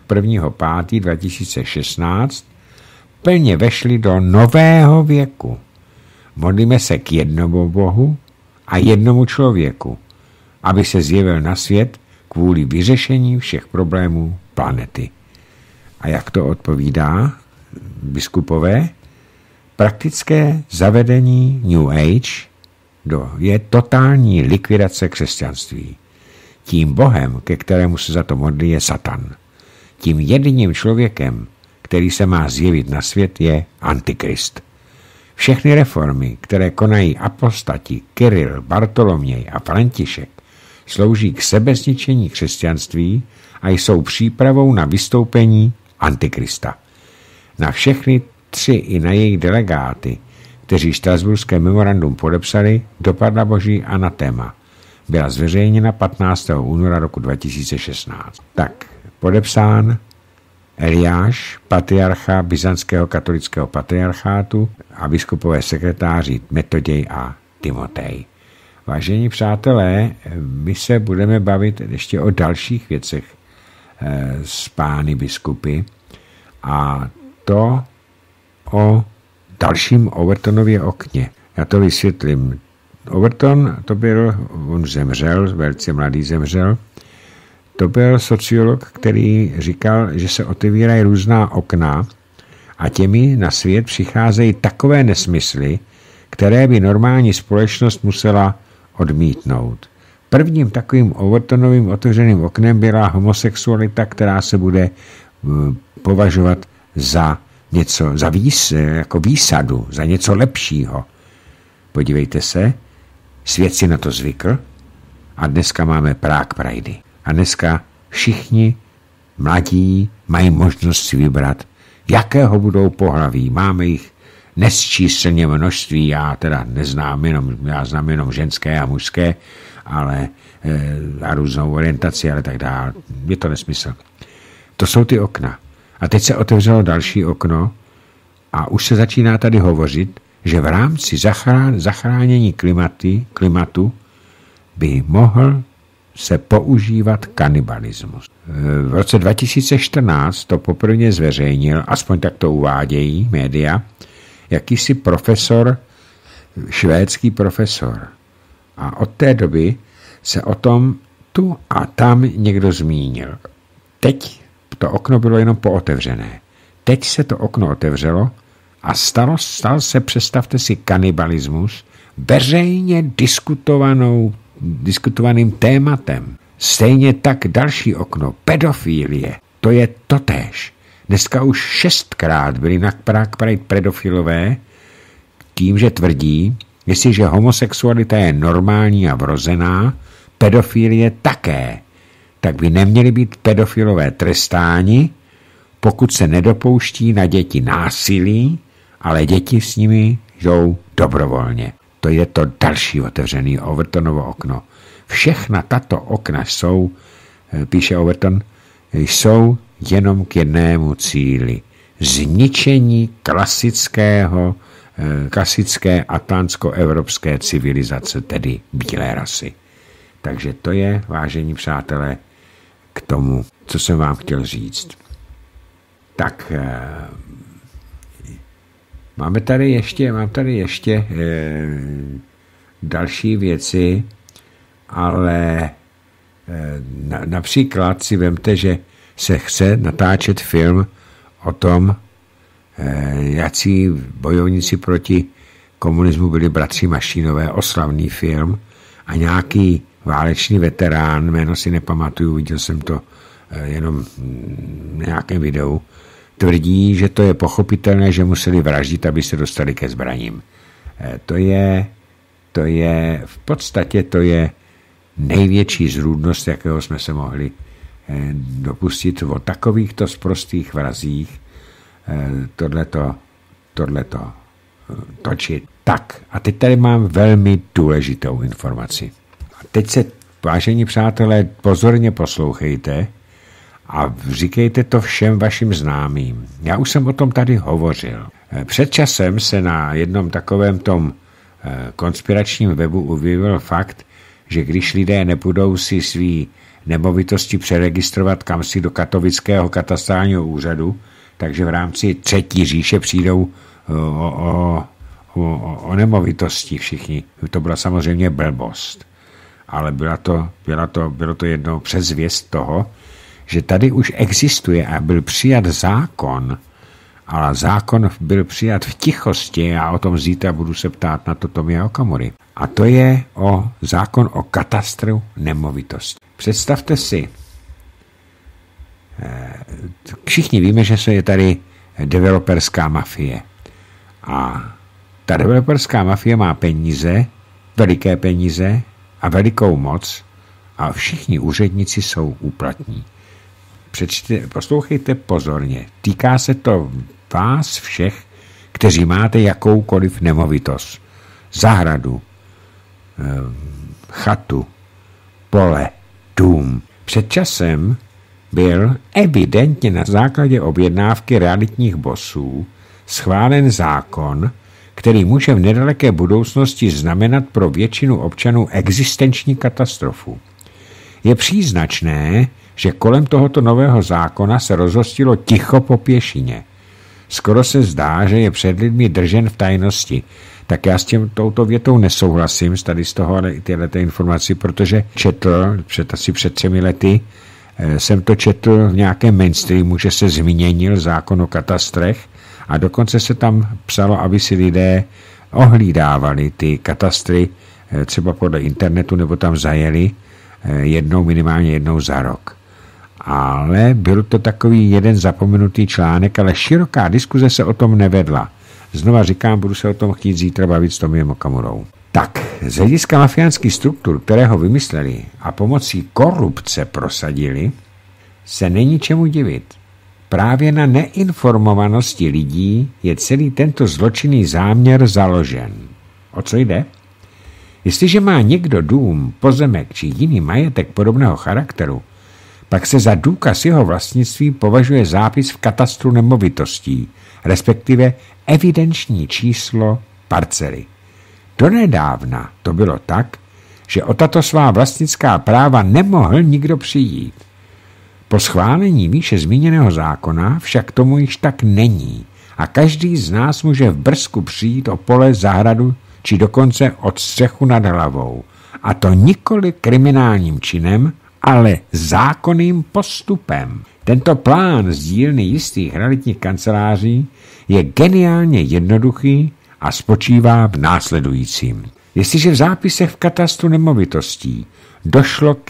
A: 1.5.2016 plně vešli do nového věku. Modlíme se k jednomu Bohu a jednomu člověku, aby se zjevil na svět kvůli vyřešení všech problémů planety. A jak to odpovídá biskupové? Praktické zavedení New Age je totální likvidace křesťanství. Tím Bohem, ke kterému se za to modlí, je Satan. Tím jediným člověkem, který se má zjevit na svět, je Antikrist. Všechny reformy, které konají apostati Kiril, Bartoloměj a František, slouží k sebezničení křesťanství a jsou přípravou na vystoupení Antikrista. Na všechny 3 i na jejich delegáty, kteří štrasburské memorandum podepsali, dopadla boží anatéma. Byla zveřejněna 15. února roku 2016. Tak, podepsán Eliáš, patriarcha byzantského katolického patriarchátu, a biskupové sekretáři Metoděj a Timotej. Vážení přátelé, my se budeme bavit ještě o dalších věcech s pány biskupy, a to o dalším Overtonově okně. Já to vysvětlím. Overton, on zemřel, velice mladý zemřel. To byl sociolog, který říkal, že se otevírají různá okna a těmi na svět přicházejí takové nesmysly, které by normální společnost musela odmítnout. Prvním takovým Overtonovým otevřeným oknem byla homosexualita, která se bude považovat za něco, jako výsadu, za něco lepšího. Podívejte se, svět si na to zvykl a dneska máme Prague Pridey. A dneska všichni mladí mají možnost si vybrat, jakého budou pohlaví. Máme jich nesčíslně množství, já znám jenom ženské a mužské, ale a různou orientaci, ale tak dále. Je to nesmysl. To jsou ty okna. A teď se otevřelo další okno a už se začíná tady hovořit, že v rámci zachránění klimatu by mohl se používat kanibalismus. V roce 2014 to poprvé zveřejnil, aspoň tak to uvádějí média, jakýsi profesor, švédský profesor. A od té doby se o tom tu a tam někdo zmínil. Teď to okno bylo jenom pootevřené. Teď se to okno otevřelo a stal se, představte si, kanibalismus veřejně diskutovaným tématem. Stejně tak další okno, pedofilie, to je totéž. Dneska už 6krát byli na Prague Pride pedofilové tím, že tvrdí, jestliže homosexualita je normální a vrozená, pedofilie také, tak by neměli být pedofilové trestáni, pokud se nedopouští na děti násilí, ale děti s nimi jdou dobrovolně. To je to další otevřený Overtonovo okno. Všechna tato okna jsou, píše Overton, jsou jenom k jednému cíli. Zničení klasické atlantsko-evropské civilizace, tedy bílé rasy. Takže to je, vážení přátelé, k tomu, co jsem vám chtěl říct. Tak, mám tady ještě další věci, ale například si vemte, že se chce natáčet film o tom, jací bojovníci proti komunismu byli bratři Mašínové, oslavný film, a nějaký válečný veterán, jméno si nepamatuju, viděl jsem to jenom v nějakém videu, tvrdí, že to je pochopitelné, že museli vraždit, aby se dostali ke zbraním. To je v podstatě největší zrůdnost, jakého jsme se mohli dopustit o takovýchto sprostých vrazích tohleto točit. Tak, a teď tady mám velmi důležitou informaci. A teď se, vážení přátelé, pozorně poslouchejte a říkejte to všem vašim známým. Já už jsem o tom tady hovořil. Před časem se na jednom takovém tom konspiračním webu objevil fakt, že když lidé nebudou si svý nemovitosti přeregistrovat kamsi do katovického katastrálního úřadu, takže v rámci třetí říše přijdou o nemovitosti všichni. To byla samozřejmě blbost. Ale bylo to jednou předzvěst toho, že tady už existuje a byl přijat zákon, ale zákon byl přijat v tichosti, já o tom zítra budu se ptát na to Tomia Okamury. A to je zákon o katastru nemovitosti. Představte si, všichni víme, že je tady developerská mafie. A ta developerská mafie má peníze, veliké peníze a velikou moc a všichni úředníci jsou úplatní. Poslouchejte pozorně. Týká se to vás všech, kteří máte jakoukoliv nemovitost. Zahradu, chatu, pole, dům. Před časem byl evidentně na základě objednávky realitních bossů schválen zákon, který může v nedaleké budoucnosti znamenat pro většinu občanů existenční katastrofu. Je příznačné, že kolem tohoto nového zákona se rozhostilo ticho po pěšině. Skoro se zdá, že je před lidmi držen v tajnosti. Tak já s touto větou nesouhlasím, tady z toho, ale i tyhle informaci, protože asi před 3 lety jsem to četl v nějakém mainstreamu, že se změnil zákon o katastrech a dokonce se tam psalo, aby si lidé ohlídávali ty katastry třeba podle internetu nebo tam zajeli minimálně jednou za rok. Ale byl to takový jeden zapomenutý článek, ale široká diskuze se o tom nevedla. Znova říkám, budu se o tom chtít zítra bavit s Tomiem Okamurou. Tak, z hlediska mafiánských struktur, které ho vymysleli a pomocí korupce prosadili, se není čemu divit. Právě na neinformovanosti lidí je celý tento zločinný záměr založen. O co jde? Jestliže má někdo dům, pozemek či jiný majetek podobného charakteru, pak se za důkaz jeho vlastnictví považuje zápis v katastru nemovitostí, respektive evidenční číslo parcely. Donedávna to bylo tak, že o tato svá vlastnická práva nemohl nikdo přijít. Po schválení výše zmíněného zákona však tomu již tak není a každý z nás může v brzku přijít o pole, zahradu či dokonce od střechu nad hlavou. A to nikoli kriminálním činem, ale zákonným postupem. Tento plán z dílny jistých realitních kanceláří je geniálně jednoduchý a spočívá v následujícím. Jestliže v zápisech v katastru nemovitostí došlo k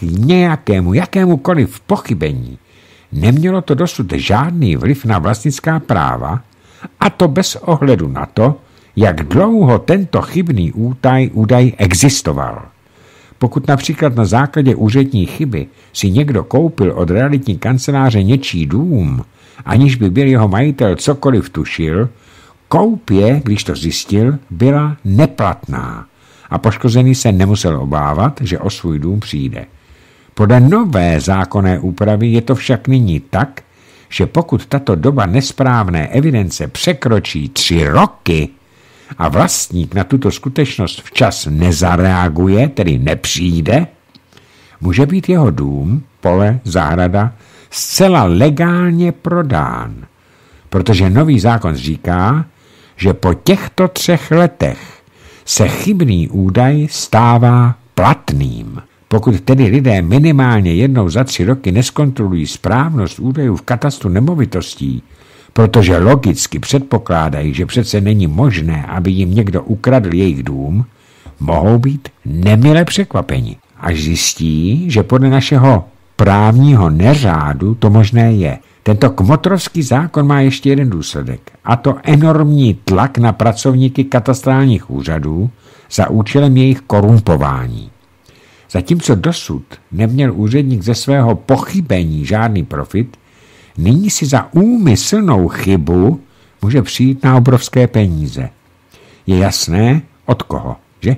A: jakémukoliv pochybení, nemělo to dosud žádný vliv na vlastnická práva, a to bez ohledu na to, jak dlouho tento chybný údaj existoval. Pokud například na základě úřední chyby si někdo koupil od realitní kanceláře něčí dům, aniž by byl jeho majitel cokoliv tušil, koupě, když to zjistil, byla neplatná a poškozený se nemusel obávat, že o svůj dům přijde. Podle nové zákonné úpravy je to však nyní tak, že pokud tato doba nesprávné evidence překročí 3 roky a vlastník na tuto skutečnost včas nezareaguje, tedy nepřijde, může být jeho dům, pole, zahrada zcela legálně prodán, protože nový zákon říká, že po těchto 3 letech se chybný údaj stává platným. Pokud tedy lidé minimálně jednou za 3 roky neskontrolují správnost údajů v katastru nemovitostí, protože logicky předpokládají, že přece není možné, aby jim někdo ukradl jejich dům, mohou být nemile překvapeni, až zjistí, že podle našeho právního neřádu to možné je. Tento kmotrovský zákon má ještě jeden důsledek, a to enormní tlak na pracovníky katastrálních úřadů za účelem jejich korumpování. Zatímco dosud neměl úředník ze svého pochybení žádný profit, nyní si za úmyslnou chybu může přijít na obrovské peníze. Je jasné, od koho, že?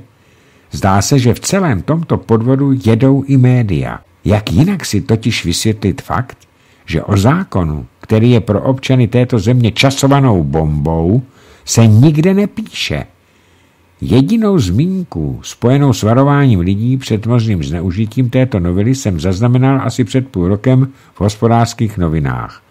A: Zdá se, že v celém tomto podvodu jedou i média. Jak jinak si totiž vysvětlit fakt, že o zákonu, který je pro občany této země časovanou bombou, se nikde nepíše. Jedinou zmínku spojenou s varováním lidí před možným zneužitím této novely jsem zaznamenal asi před půl rokem v Hospodářských novinách.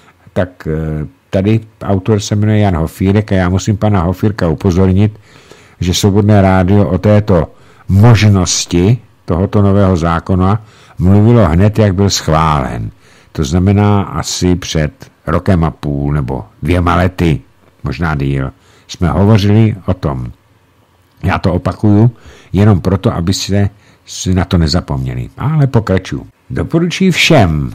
A: Tak tady autor se jmenuje Jan Hofírek a já musím pana Hofírka upozornit, že Svobodné rádio o této možnosti tohoto nového zákona mluvilo hned, jak byl schválen. To znamená asi před 1,5 roku nebo 2 lety, možná díl, jsme hovořili o tom. Já to opakuju jenom proto, aby si na to nezapomněli. Ale pokračuju. Doporučuji všem,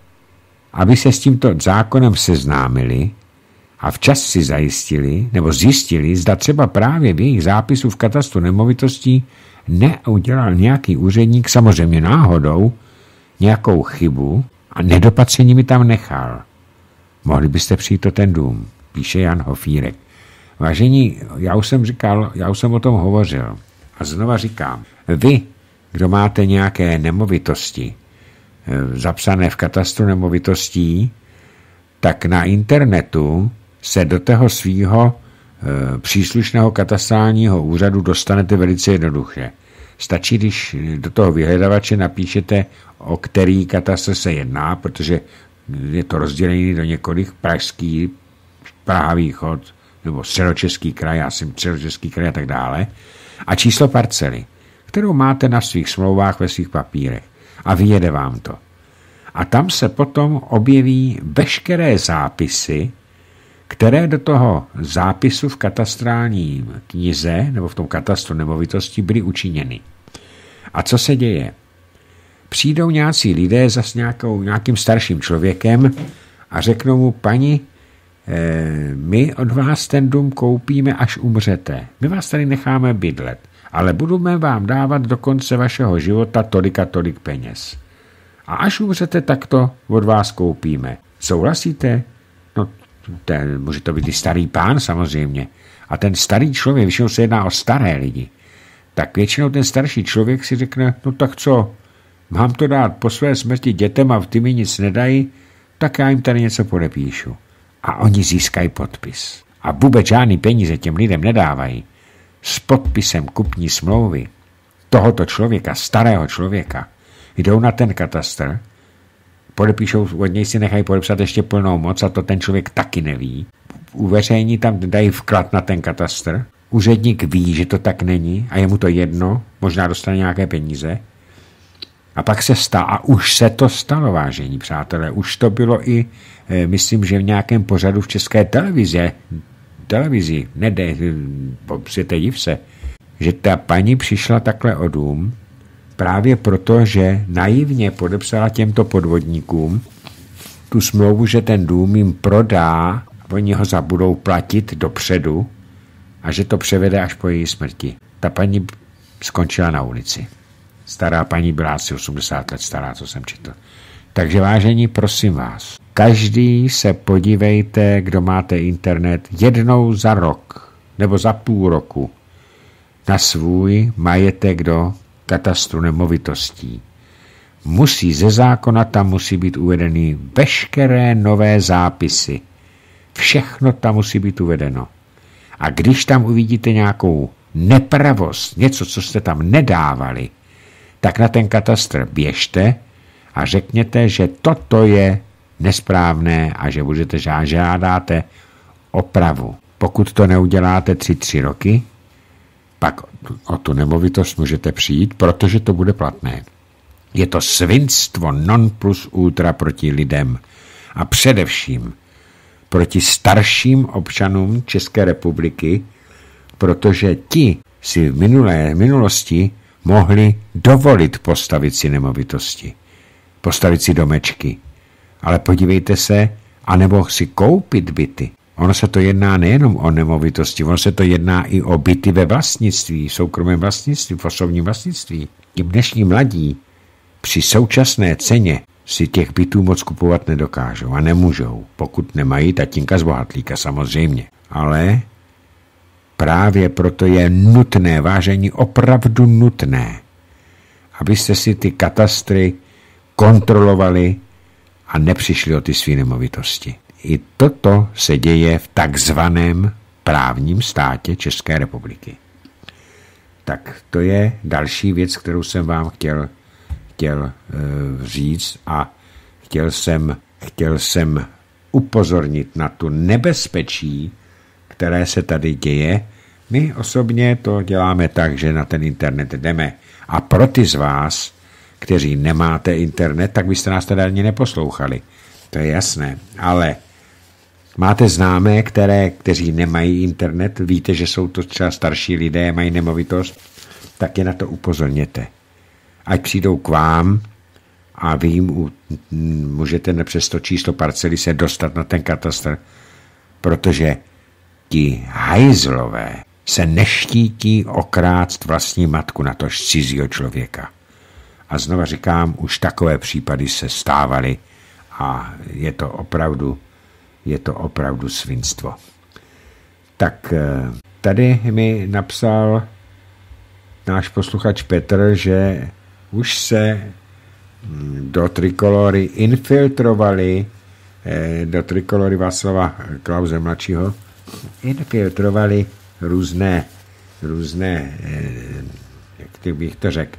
A: aby se s tímto zákonem seznámili a včas si zajistili nebo zjistili, zda třeba právě v jejich zápisu v katastru nemovitostí neudělal nějaký úředník, samozřejmě náhodou, nějakou chybu a nedopatření mi tam nechal. Mohli byste přijít o ten dům, píše Jan Hofírek. Vážení, já už jsem o tom hovořil a znova říkám, vy, kdo máte nějaké nemovitosti zapsané v katastru nemovitostí, tak na internetu se do toho svýho příslušného katastrálního úřadu dostanete velice jednoduše. Stačí, když do toho vyhledavače napíšete, o který katastr se jedná, protože je to rozdělený do několik pražský, Praha východ, nebo Středočeský kraj, já jsem Středočeský kraj a tak dále, a číslo parcely, kterou máte na svých smlouvách ve svých papírech a vyjede vám to. A tam se potom objeví veškeré zápisy, které do toho zápisu v katastrální knize nebo v tom katastru nemovitostí byly učiněny. A co se děje? Přijdou nějací lidé s nějakým starším člověkem a řeknou mu, paní, my od vás ten dům koupíme, až umřete. My vás tady necháme bydlet. ale budeme vám dávat do konce vašeho života tolik a tolik peněz. A až umřete, tak to od vás koupíme. Souhlasíte? No, může to být i starý pán samozřejmě. A ten starý člověk, většinou se jedná o staré lidi, tak většinou ten starší člověk si řekne, no tak co, mám to dát po své smrti dětem a ty mi nic nedají, tak já jim tady něco podepíšu. A oni získají podpis. A vůbec žádný peníze těm lidem nedávají. S podpisem kupní smlouvy tohoto člověka, starého člověka, jdou na ten katastr, podepíšou, od něj si nechají podepsat ještě plnou moc a to ten člověk taky neví. Uveřejní tam, dají vklad na ten katastr, úředník ví, že to tak není a je mu to jedno, možná dostane nějaké peníze. A pak se stalo, a už se to stalo, vážení přátelé, už to bylo i, myslím, že v nějakém pořadu v České televizi, světe div se, že ta paní přišla takhle o dům, právě proto, že naivně podepsala těmto podvodníkům tu smlouvu, že ten dům jim prodá, oni ho budou platit dopředu a že to převede až po její smrti. Ta paní skončila na ulici. Stará paní byla asi 80 let stará, co jsem četl. Takže vážení, prosím vás, každý se podívejte, kdo máte internet, jednou za rok nebo za půl roku na svůj majetek do katastru nemovitostí. Ze zákona tam musí být uvedeny veškeré nové zápisy. Všechno tam musí být uvedeno. A když tam uvidíte nějakou nepravost, něco, co jste tam nedávali, tak na ten katastr běžte a řekněte, že toto je nesprávné a že budete žádáte opravu. Pokud to neuděláte 3 roky, pak o tu nemovitost můžete přijít, protože to bude platné. Je to svinstvo non plus ultra proti lidem a především proti starším občanům České republiky, protože ti si v minulosti mohli dovolit postavit si nemovitosti, postavit si domečky. Ale podívejte se, anebo si koupit byty. Ono se to jedná nejenom o nemovitosti, ono se to jedná i o byty ve vlastnictví, v soukromém vlastnictví, v osobním vlastnictví. Ti dnešní mladí při současné ceně si těch bytů moc kupovat nedokážou a nemůžou, pokud nemají tatínka z bohatlíka samozřejmě. Ale právě proto je nutné, vážení, opravdu nutné, abyste si ty katastry kontrolovali a nepřišli o ty své nemovitosti. I toto se děje v takzvaném právním státě České republiky. Tak to je další věc, kterou jsem vám chtěl říct a chtěl jsem upozornit na tu nebezpečí, které se tady děje. My osobně to děláme tak, že na ten internet jdeme. A pro ty z vás, kteří nemáte internet, tak byste nás tady ani neposlouchali. To je jasné. Ale máte známé, kteří nemají internet, víte, že jsou to třeba starší lidé, mají nemovitost, tak je na to upozorněte. Ať přijdou k vám a vy jim můžete přes to číslo parcely se dostat na ten katastr, protože ti hajzlové se neštítí okrást vlastní matku na tož cizího člověka. A znova říkám, už takové případy se stávaly a je to opravdu svinstvo. Tak tady mi napsal náš posluchač Petr, že už se do Trikolory infiltrovali, do Trikolory Václava Klause mladšího, infiltrovali různé, jak bych to řekl,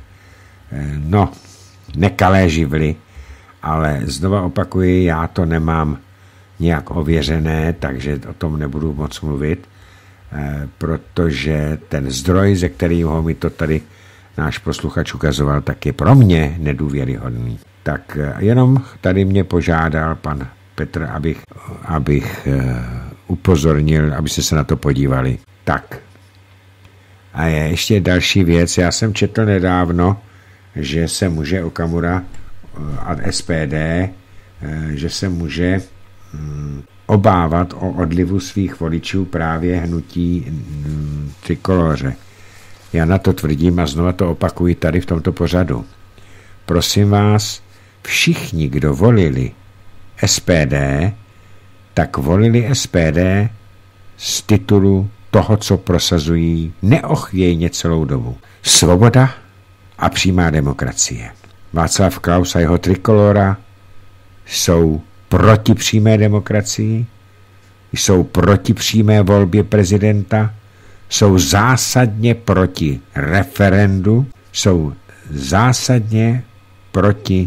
A: nekalé živly, ale znova opakuji, já to nemám nějak ověřené, takže o tom nebudu moc mluvit, protože ten zdroj, ze kterého mi to tady náš posluchač ukazoval, tak je pro mě nedůvěryhodný. Tak jenom tady mě požádal pan Petr, abych upozornil, abyste se na to podívali. Tak. A je ještě další věc. Já jsem četl nedávno, že se může Okamura a SPD, že se může obávat o odlivu svých voličů právě hnutí Trikoloře. Já na to tvrdím a znova to opakuji tady v tomto pořadu. Prosím vás, všichni, kdo volili SPD, tak volili SPD z titulu toho, co prosazují neochvějně celou dobu. Svoboda a přímá demokracie. Václav Klaus a jeho trikolora jsou proti přímé demokracii, jsou proti přímé volbě prezidenta, jsou zásadně proti referendu, jsou zásadně proti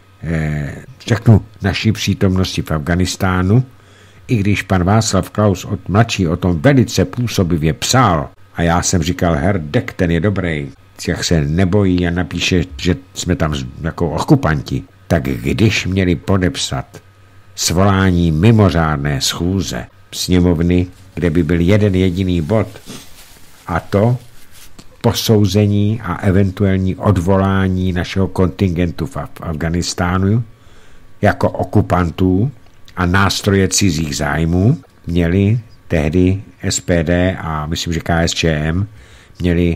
A: naší přítomnosti v Afghánistánu, i když pan Václav Klaus od mladší o tom velice působivě psal a já jsem říkal, Herdek, ten je dobrý, jak se nebojí a napíše, že jsme tam jako okupanti, tak když měli podepsat svolání mimořádné schůze sněmovny, kde by byl jeden jediný bod, a to posouzení a eventuální odvolání našeho kontingentu v Afghánistánu jako okupantů a nástroje cizích zájmů, měli tehdy SPD a myslím, že KSČM měli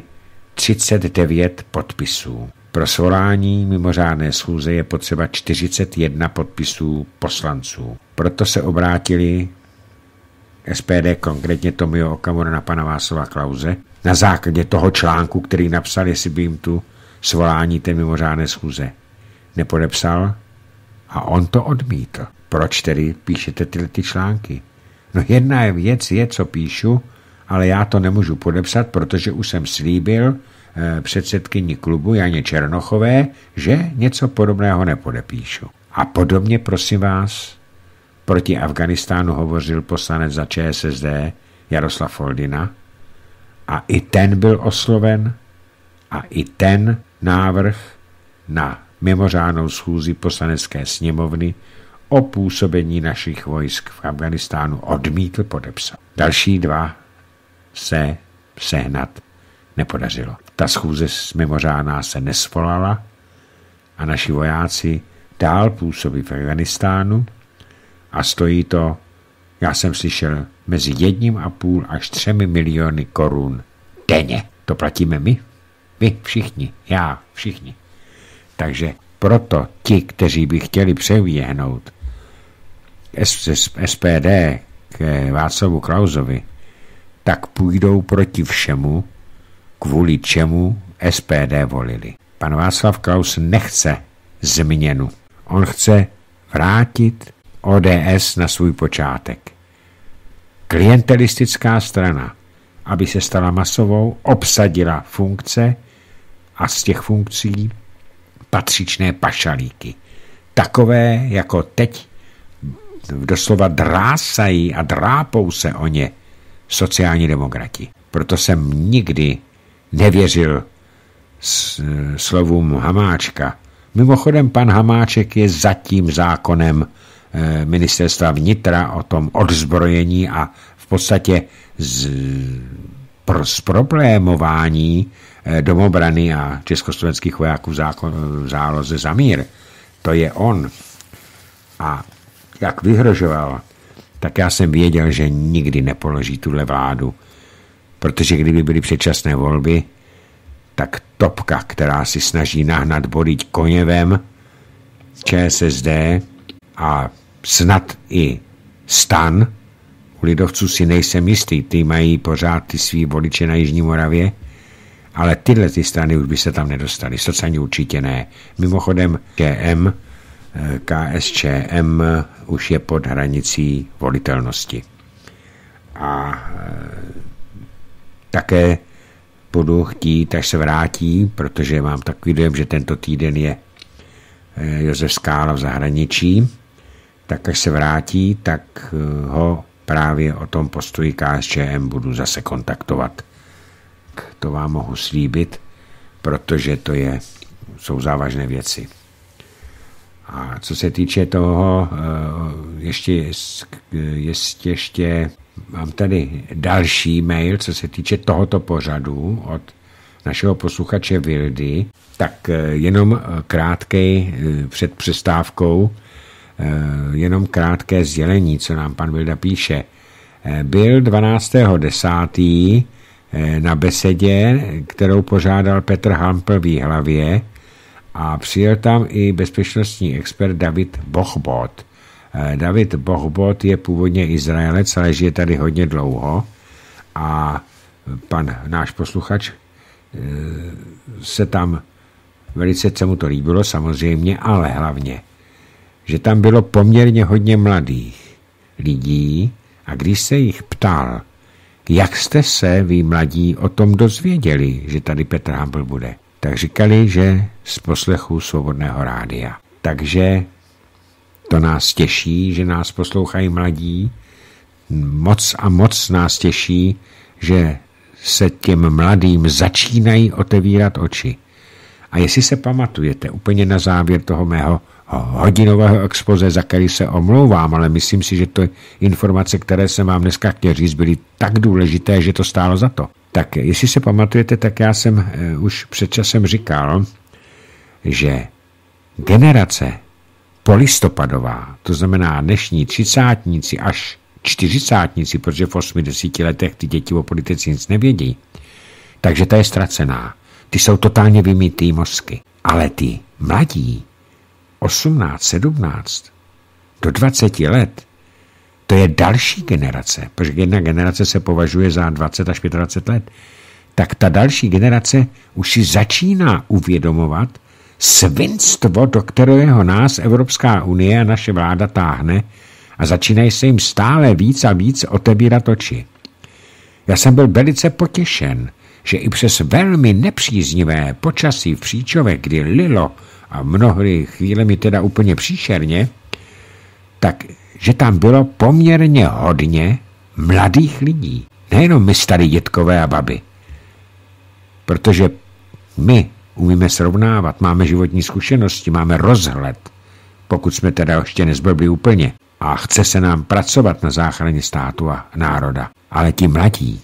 A: 39 podpisů. Pro svolání mimořádné schůze je potřeba 41 podpisů poslanců. Proto se obrátili SPD, konkrétně Tomio Okamura, na pana Václava Klause, na základě toho článku, který napsal, jestli by jim tu svolání té mimořádné schůze nepodepsal, a on to odmítl. Proč tedy píšete ty články? No jedna věc je, co píšu, ale já to nemůžu podepsat, protože už jsem slíbil předsedkyni klubu Janě Černochové, že něco podobného nepodepíšu. A podobně, prosím vás, proti Afghánistánu hovořil poslanec za ČSSD Jaroslav Foldyna a i ten byl osloven a i ten návrh na mimořádnou schůzi poslanecké sněmovny o působení našich vojsk v Afghánistánu odmítl podepsat. Další dva se sehnat nepodařilo. Ta schůze mimořádná se nesvolala a naši vojáci dál působí v Afghánistánu a stojí to, já jsem slyšel, mezi 1,5 až 3 miliony korun denně. To platíme my? Vy všichni, já všichni. Takže proto ti, kteří by chtěli převěhnout SPD k Václavu Klausovi, tak půjdou proti všemu, kvůli čemu SPD volili. Pan Václav Klaus nechce změnu. On chce vrátit ODS na svůj počátek. Klientelistická strana, aby se stala masovou, obsadila funkce a z těch funkcí patřičné pašalíky. Takové, jako teď doslova drásají a drápou se o ně sociální demokrati. Proto jsem nikdy nevěřil slovům Hamáčka. Mimochodem, pan Hamáček je za tím zákonem ministerstva vnitra o tom odzbrojení a v podstatě zproblémování domobrany a československých vojáků v záloze za mír. To je on. A jak vyhrožoval, tak já jsem věděl, že nikdy nepoloží tuhle vládu. Protože kdyby byly předčasné volby, tak topka, která si snaží nahnat body Koněvem, ČSSD a snad i STAN, u lidovců si nejsem jistý, ty mají pořád ty svý voliče na Jižní Moravě, ale tyhle ty strany už by se tam nedostaly, sociálně určitě ne. Mimochodem KSČM už je pod hranicí volitelnosti. A také budu chtít, až se vrátí, protože mám takový dojem, že tento týden je Josef Skála v zahraničí, tak až se vrátí, tak ho právě o tom postoji KSČM budu zase kontaktovat. To vám mohu slíbit, protože to jsou závažné věci. A co se týče toho, ještě mám tady další mail, co se týče tohoto pořadu od našeho posluchače Vildy, tak jenom krátkej před přestávkou, jenom krátké sdělení, co nám pan Vilda píše. Byl 12.10. na besedě, kterou pořádal Petr Hampl v Jihlavě a přijel tam i bezpečnostní expert David Bochbot. David Bochbot je původně Izraelec, ale žije tady hodně dlouho a pan náš posluchač se tam velice mu to líbilo samozřejmě, ale hlavně, že tam bylo poměrně hodně mladých lidí a když se jich ptal, jak jste se vy mladí o tom dozvěděli, že tady Petr Hampl bude, tak říkali, že z poslechu Svobodného rádia. Takže to nás těší, že nás poslouchají mladí. Moc a moc nás těší, že se těm mladým začínají otevírat oči. A jestli se pamatujete, úplně na závěr toho mého hodinového expoze, za který se omlouvám, ale myslím si, že to informace, které jsem vám dneska chtěl říct, byly tak důležité, že to stálo za to. Tak jestli se pamatujete, tak já jsem už před časem říkal, že generace polistopadová, to znamená dnešní třicátníci až čtyřicátníci, protože v 80 letech ty děti o politice nic nevědí, takže ta je ztracená. Ty jsou totálně vymytý mozky. Ale ty mladí, 18, 17, do 20 let, to je další generace, protože jedna generace se považuje za 20 až 25 let, tak ta další generace už si začíná uvědomovat svinstvo, do kterého nás Evropská unie a naše vláda táhne a začínají se jim stále víc a víc otevírat oči. Já jsem byl velice potěšen, že i přes velmi nepříznivé počasí v Příčově, kdy lilo a mnohdy chvílemi teda úplně příšerně, tak že tam bylo poměrně hodně mladých lidí. Nejenom my starý dětkové a baby. Protože my umíme srovnávat, máme životní zkušenosti, máme rozhled, pokud jsme teda ještě nezblbli úplně. A chce se nám pracovat na záchraně státu a národa. Ale ti mladí,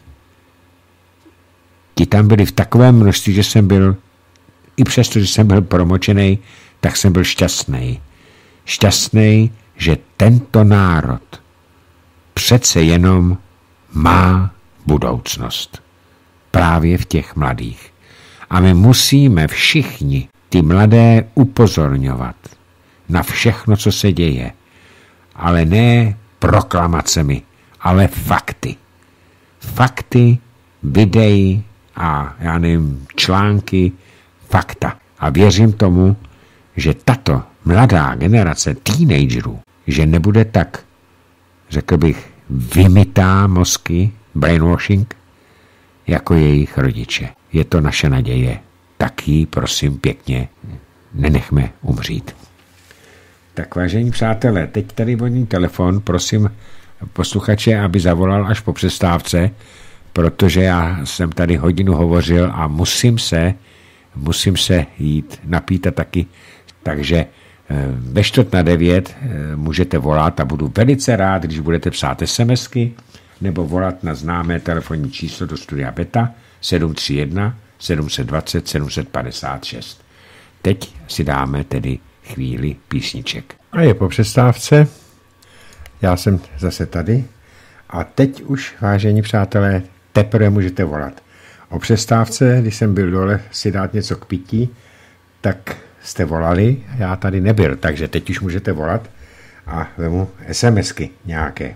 A: ti tam byli v takovém množství, že jsem byl, i přesto, že jsem byl promočený, tak jsem byl šťastný. Šťastný, že tento národ přece jenom má budoucnost. Právě v těch mladých. A my musíme všichni ty mladé upozorňovat na všechno, co se děje. Ale ne proklamacemi, ale fakty. Fakty, videi a já nevím, články, fakta. A věřím tomu, že tato mladá generace teenagerů, že nebude tak, řekl bych, vymytá mozky, brainwashing, jako jejich rodiče. Je to naše naděje. Tak ji, prosím, pěkně nenechme umřít. Tak vážení přátelé, teď tady voní telefon, prosím posluchače, aby zavolal až po přestávce, protože já jsem tady hodinu hovořil a musím se jít napít a taky, takže ve 8:45 můžete volat a budu velice rád, když budete psát SMSky nebo volat na známé telefonní číslo do studia Beta 731 720 756. Teď si dáme tedy chvíli písniček. A je po přestávce, já jsem zase tady a teď už, vážení přátelé, teprve můžete volat. O přestávce, když jsem byl dole si dát něco k pití, tak jste volali, já tady nebyl, takže teď už můžete volat a vemu SMSky nějaké.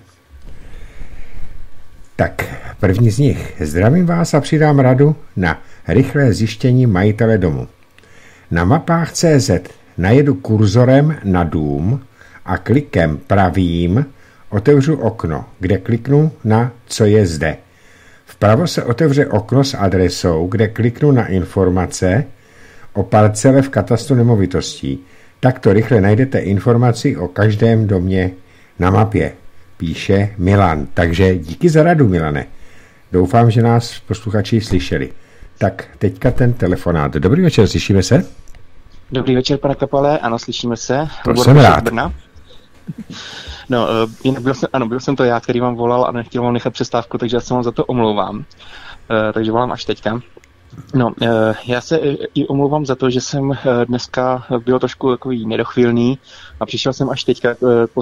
A: Tak, první z nich. Zdravím vás a přidám radu na rychlé zjištění majitele domu. Na mapách CZ najedu kurzorem na dům a klikem pravým otevřu okno, kde kliknu na co je zde. Vpravo se otevře okno s adresou, kde kliknu na informace o parcele v katastru nemovitostí. Takto rychle najdete informaci o každém domě na mapě, píše Milan. Takže díky za radu, Milane. Doufám, že nás posluchači slyšeli. Tak teďka ten telefonát. Dobrý večer, slyšíme se?
B: Dobrý večer, pane Kapale, ano, slyšíme se.
A: To jsem rád.
B: No, jinak byl jsem to já, který vám volal a nechtěl vám nechat přestávku, takže já se vám za to omlouvám. Takže volám až teďka. No, já se i omlouvám za to, že jsem dneska byl trošku takový nedochvilný a přišel jsem až teďka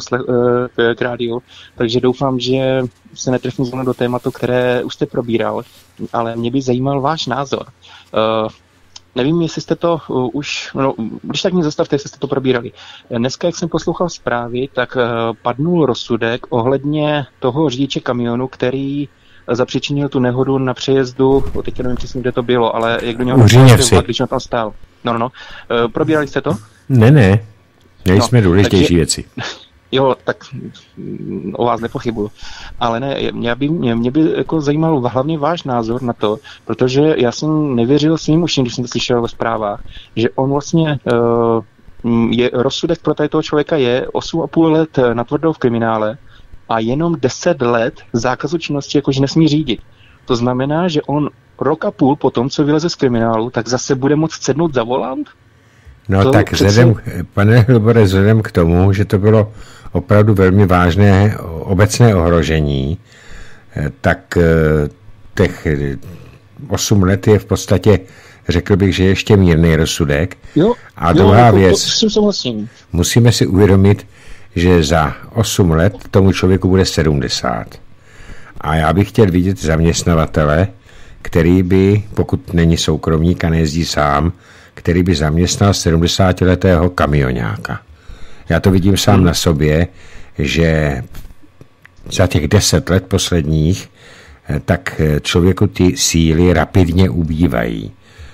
B: k rádiu, takže doufám, že se netrefnu zrovna do tématu, které už jste probíral, ale mě by zajímal váš názor. Nevím, jestli jste to už, no, když tak mě zastavte, jestli jste to probírali. Dneska, jak jsem poslouchal zprávy, tak padnul rozsudek ohledně toho řidiče kamionu, který zapříčinil tu nehodu na přejezdu, teď nevím přesně, kde to bylo, ale jak do něho vlak, když on tam stál. No. Probírali jste to?
A: Ne. Měli jsme důležitější věci.
B: Jo, tak o vás nepochybuju. Ale ne, mě by jako zajímal hlavně váš názor na to, protože já jsem nevěřil svým uším, když jsem to slyšel ve zprávách, že on vlastně rozsudek pro toho člověka je 8,5 let natvrdou v kriminále a jenom 10 let zákazu činnosti, jakože nesmí řídit. To znamená, že on rok a půl po tom, co vyleze z kriminálu, tak zase bude moct sednout za volant?
A: No
B: to
A: tak pane Hilbore, vzhledem k tomu, že to bylo opravdu velmi vážné obecné ohrožení, tak těch 8 let je v podstatě, řekl bych, že ještě mírný rozsudek. A druhá věc, musíme si uvědomit, že za 8 let tomu člověku bude 70. A já bych chtěl vidět zaměstnavatele, který by, pokud není soukromník a nejezdí sám, který by zaměstnal 70letého kamioňáka. Já to vidím sám na sobě, že za těch 10 let posledních, tak člověku ty síly rapidně ubývají.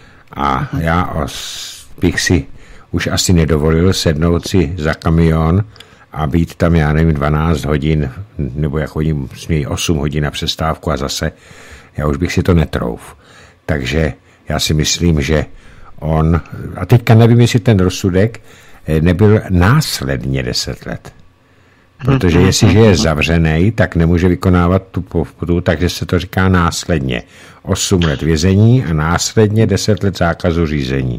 A: A já bych si už asi nedovolil sednout si za kamion a být tam, já nevím, 12 hodin, nebo jak oni smějí 8 hodin na přestávku a zase, já už bych si to netrouf. Takže já si myslím, že on, a teďka nevím, jestli ten rozsudek nebyl následně 10 let. Protože jestliže je zavřený, tak nemůže vykonávat tu pokutu, takže se to říká následně. 8 let vězení a následně 10 let zákazu řízení.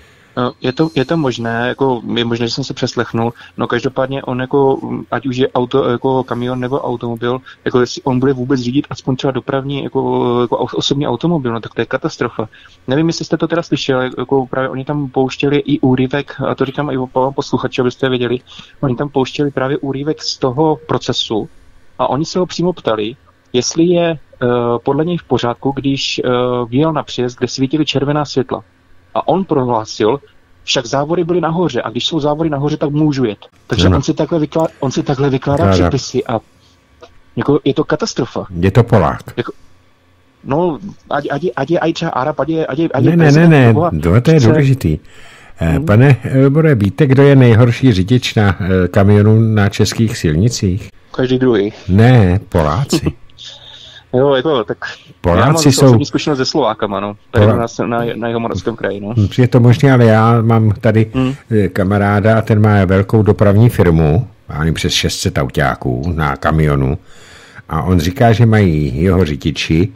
B: Je to možné, jako je možné, že jsem se přeslechnul, no každopádně on jako, ať už je auto, jako kamion nebo automobil, jako jestli on bude vůbec řídit aspoň třeba dopravní, jako osobní automobil, no tak to je katastrofa. Nevím, jestli jste to teda slyšeli, jako právě oni tam pouštěli i úryvek, a to říkám i posluchači, abyste věděli, oni tam pouštěli právě úryvek z toho procesu a oni se ho přímo ptali, jestli je podle něj v pořádku, když vyjel na přejezd, kde svítily červená světla. A on prohlásil, však závory byly nahoře a když jsou závory nahoře, tak můžu jet. Takže on si takhle vykládá předpisy a jako, je to katastrofa.
A: Je to Polák.
B: Jako, no, ať je třeba Arab, ať je
A: Ne, to je důležitý. Pane Elbore, víte, kdo je nejhorší řidič na kamionu na českých silnicích?
B: Každý druhý.
A: Ne, Poláci.
B: Jo, jako, tak
A: Poláci
B: já mám zkušenost se Slovákama, no. Tady u nás na Jihomoravském kraji, no.
A: Je to možné, ale já mám tady kamaráda a ten má velkou dopravní firmu, má přes 600 autáků na kamionu a on říká, že mají jeho řidiči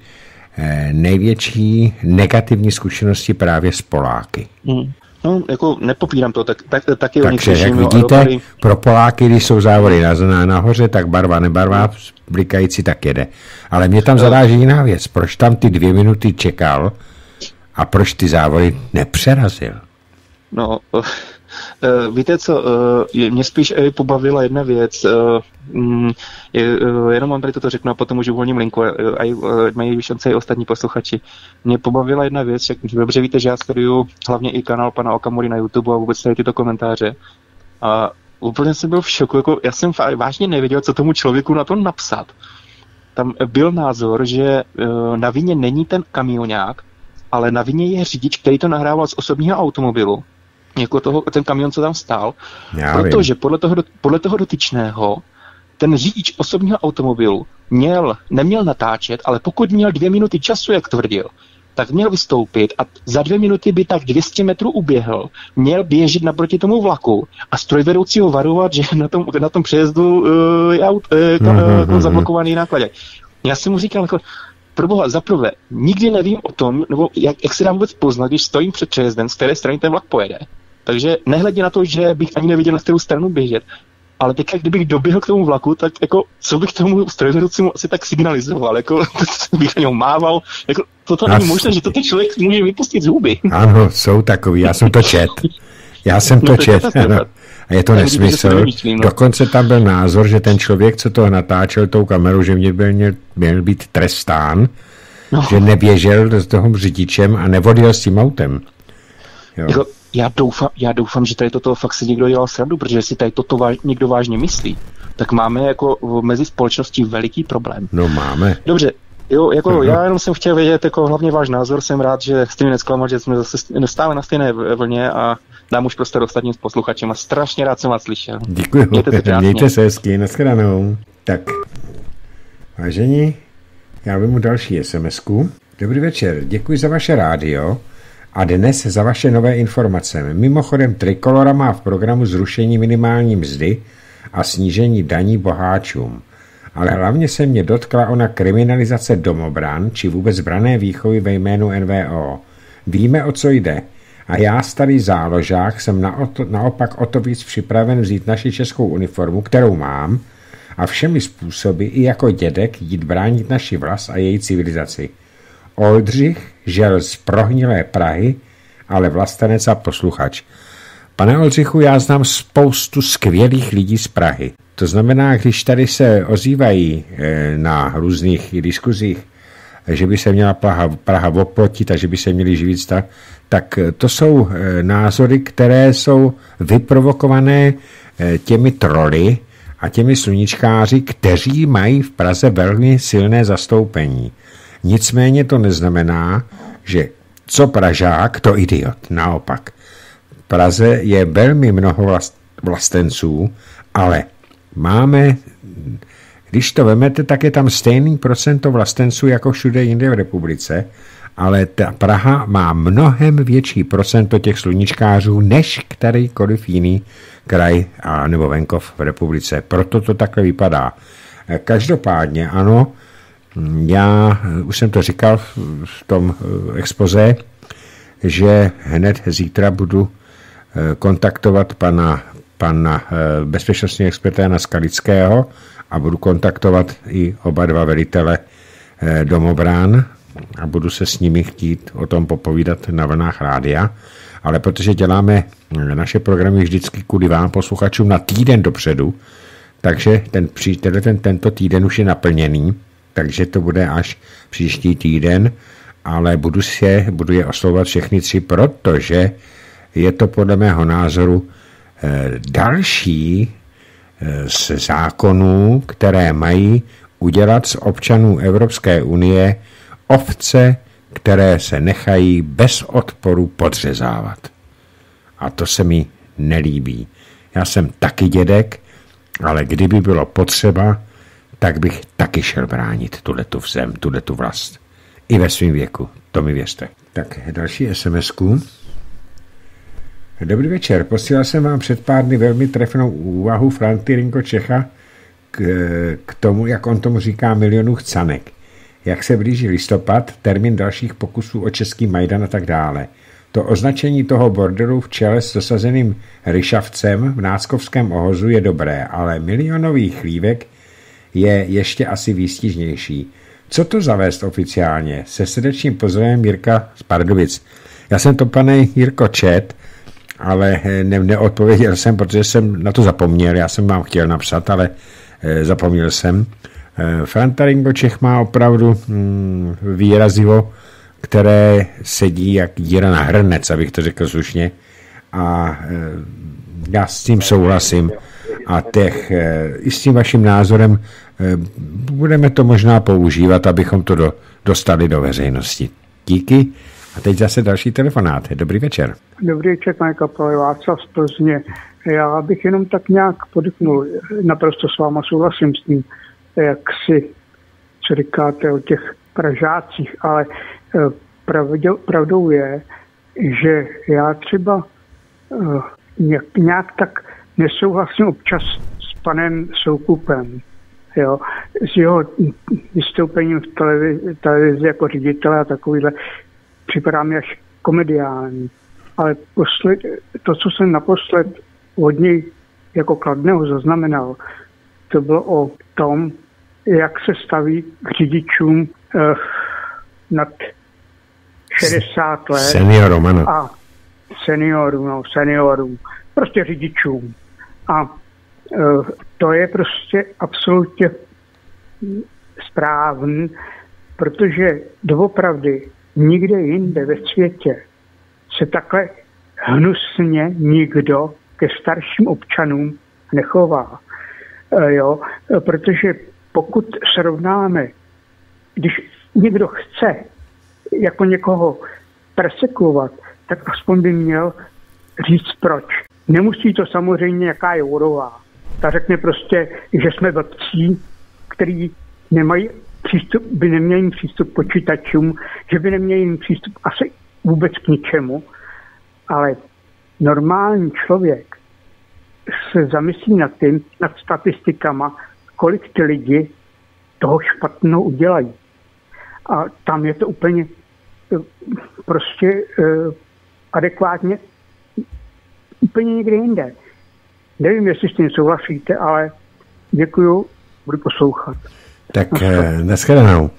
A: největší negativní zkušenosti právě s Poláky.
B: No, jako nepopírám to, taky o nich
A: slyším. Takže, jak vidíte, pro Poláky, když jsou závody nahoře, tak barva, nebarva, blikající, tak jede. Ale mě tam zaráží jiná věc. Proč tam ty 2 minuty čekal a proč ty závody nepřerazil?
B: No, víte co, mě spíš pobavila jedna věc, jenom vám tady toto řeknu a potom už uvolním linku, a mají šance i ostatní posluchači. Mě pobavila jedna věc, jak dobře víte, že já sleduju hlavně i kanál pana Okamury na YouTube a vůbec tady tyto komentáře. A úplně jsem byl v šoku, jako já jsem vážně nevěděl, co tomu člověku na to napsat. Tam byl názor, že na vině není ten kamionák, ale na vině je řidič, který to nahrával z osobního automobilu, jako ten kamion, co tam stál, protože podle toho dotyčného ten řidič osobního automobilu neměl natáčet, ale pokud měl 2 minuty času, jak tvrdil, tak měl vystoupit a za 2 minuty by tak 200 metrů uběhl, měl běžet naproti tomu vlaku a strojvedoucí ho varovat, že na tom přejezdu je zablokovaný nákladě. Já jsem mu říkal, jako, proboha, zaprvé, nikdy nevím o tom, nebo jak se dá vůbec poznat, když stojím před přejezdem, z které strany ten vlak pojede. Takže nehledě na to, že bych ani nevěděl, na kterou stranu běžet, ale teď, kdybych doběhl k tomu vlaku, tak jako, co bych tomu strojvedoucímu asi tak signalizoval, jako, bych na něho mával, jako, to není možné, že toto člověk může vypustit z huby.
A: Ano, jsou takový, já jsem to čet. A je to nesmysl. Dokonce tam byl názor, že ten člověk, co to natáčel tou kamerou, že měl být trestán, že neběžel s toho řidičem a nevodil s tím autem. Jo.
B: Jako, já doufám, že tady toto fakt si někdo dělal srandu, protože jestli tady toto někdo vážně myslí, tak máme jako mezi společností veliký problém.
A: No máme.
B: Dobře, jo, jako já jenom jsem chtěl vědět jako hlavně váš názor, jsem rád, že jste mi nezklamal, že jsme zase stále na stejné vlně a dám už prostor ostatním posluchačům a strašně rád jsem vás slyšel.
A: Děkuji, mějte se hezky, nashledanou. Tak, vážení, já vemu další SMS-ku. Dobrý večer, děkuji za vaše rádio a dnes za vaše nové informace. Mimochodem Trikolora má v programu zrušení minimální mzdy a snížení daní boháčům. Ale hlavně se mě dotkla ona kriminalizace domobran či vůbec brané výchovy ve jménu NVO. Víme, o co jde. A já, starý záložák, jsem naopak o to víc připraven vzít naši českou uniformu, kterou mám, a všemi způsoby i jako dědek jít bránit naši vlast a její civilizaci. Oldřich žel z prohnilé Prahy, ale vlastenec a posluchač. Pane Oldřichu, já znám spoustu skvělých lidí z Prahy. To znamená, když tady se ozývají na různých diskuzích, že by se měla Praha oplotit a že by se měli živit, tak to jsou názory, které jsou vyprovokované těmi troly a těmi sluníčkáři, kteří mají v Praze velmi silné zastoupení. Nicméně to neznamená, že co Pražák, to idiot. Naopak. V Praze je velmi mnoho vlastenců, ale máme, když to vemete, tak je tam stejný procento vlastenců jako všude jinde v republice, ale ta Praha má mnohem větší procento těch sluníčkářů než kterýkoliv jiný kraj a nebo venkov v republice. Proto to takhle vypadá. Každopádně ano, já už jsem to říkal v tom expoze, že hned zítra budu kontaktovat pana bezpečnostního experta Jana Skalického a budu kontaktovat i oba dva velitele domobrán a budu se s nimi chtít o tom popovídat na vlnách rádia, ale protože děláme naše programy vždycky kvůli vám posluchačům na týden dopředu, takže tento týden už je naplněný, takže to bude až příští týden, ale budu je oslovovat všechny tři, protože je to podle mého názoru další z zákonů, které mají udělat z občanů Evropské unie ovce, které se nechají bez odporu podřezávat. A to se mi nelíbí. Já jsem taky dědek, ale kdyby bylo potřeba, tak bych taky šel bránit tuhletu zem, tuhletu vlast. I ve svém věku, to mi věřte. Tak další SMS-ku. Dobrý večer, posílal jsem vám před pár dny velmi trefnou úvahu Franty Rinko Čecha k tomu, jak on tomu říká, milionů chcanek. Jak se blíží listopad, termín dalších pokusů o český Majdan a tak dále. To označení toho bordelu v čele s dosazeným ryšavcem v náckovském ohozu je dobré, ale milionový chlívek je ještě asi výstižnější. Co to zavést oficiálně? Se srdečným pozdravem Jirka z Pardubic. Já jsem to, pane Jirko, čet, ale neodpověděl jsem, protože jsem na to zapomněl. Já jsem vám chtěl napsat, ale zapomněl jsem. Franta Ringo Čech má opravdu výrazivo, které sedí jak díra na hrnec, abych to řekl slušně. A já s tím souhlasím. A i s tím vaším názorem budeme to možná používat, abychom to dostali do veřejnosti. Díky. A teď zase další telefonát. Dobrý večer.
C: Dobrý večer, pane Kapale, Václav z Plzně. Já bych jenom tak nějak podotknul, naprosto s váma souhlasím s tím, jak si, co říkáte o těch Pražácích, ale pravdou je, že já třeba nějak tak nesouhlasím občas s panem Soukupem, jo, s jeho vystoupením v televizi jako ředitele a takovýhle, připadá mi až komediální. Ale to, co jsem naposled od něj jako kladného zaznamenal, to bylo o tom, jak se staví k řidičům nad 60 let.
A: Seniorům, ano.
C: A seniorům, prostě řidičům. A to je prostě absolutně správný, protože doopravdy nikde jinde ve světě se takhle hnusně nikdo ke starším občanům nechová. Jo? Protože pokud srovnáme, když někdo chce jako někoho persekovat, tak aspoň by měl říct proč. Nemusí to samozřejmě nějaká Jourová. Ta řekne prostě, že jsme blbcí, který by neměli mít přístup k počítačům, že by neměli mít přístup asi vůbec k ničemu, ale normální člověk se zamyslí nad statistikama, kolik ty lidi toho špatného udělají. A tam je to úplně prostě adekvátně úplně někde jinde. Nevím, jestli s tím souhlasíte, ale děkuju, budu poslouchat.
A: Tak nashledanou.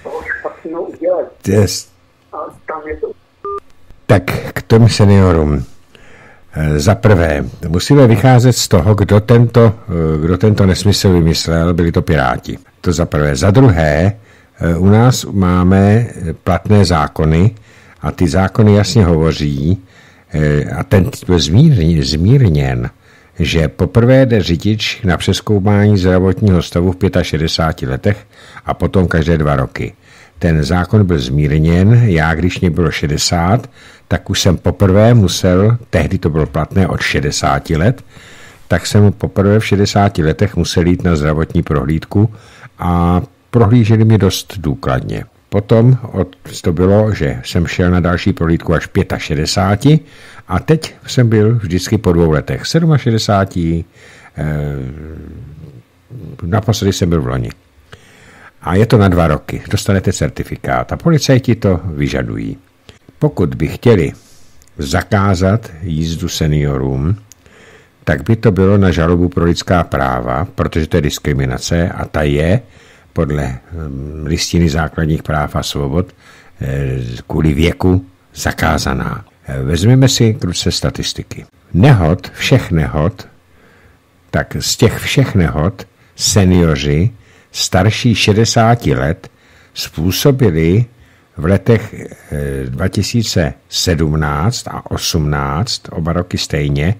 A: Tak k tomu seniorům. Za prvé, musíme vycházet z toho, kdo tento nesmysl vymyslel, byli to Piráti. To za prvé. Za druhé, u nás máme platné zákony a ty zákony jasně hovoří, a ten byl zmírněn, že poprvé jde řidič na přezkoumání zdravotního stavu v 65 letech a potom každé 2 roky. Ten zákon byl zmírněn, já když mě bylo 60, tak už jsem poprvé musel, tehdy to bylo platné od 60 let, tak jsem poprvé v 60 letech musel jít na zdravotní prohlídku a prohlíželi mě dost důkladně. Potom to bylo, že jsem šel na další prohlídku až 65 a teď jsem byl vždycky po 2 letech. 67, naposledy jsem byl v loni. A je to na 2 roky. Dostanete certifikát a policajti to vyžadují. Pokud by chtěli zakázat jízdu seniorům, tak by to bylo na žalobu pro lidská práva, protože to je diskriminace a ta je podle listiny základních práv a svobod kvůli věku zakázaná. Vezmeme si kruce statistiky. Všech nehod, tak z těch všech nehod seniori starší 60 let způsobili v letech 2017 a 18, oba roky stejně,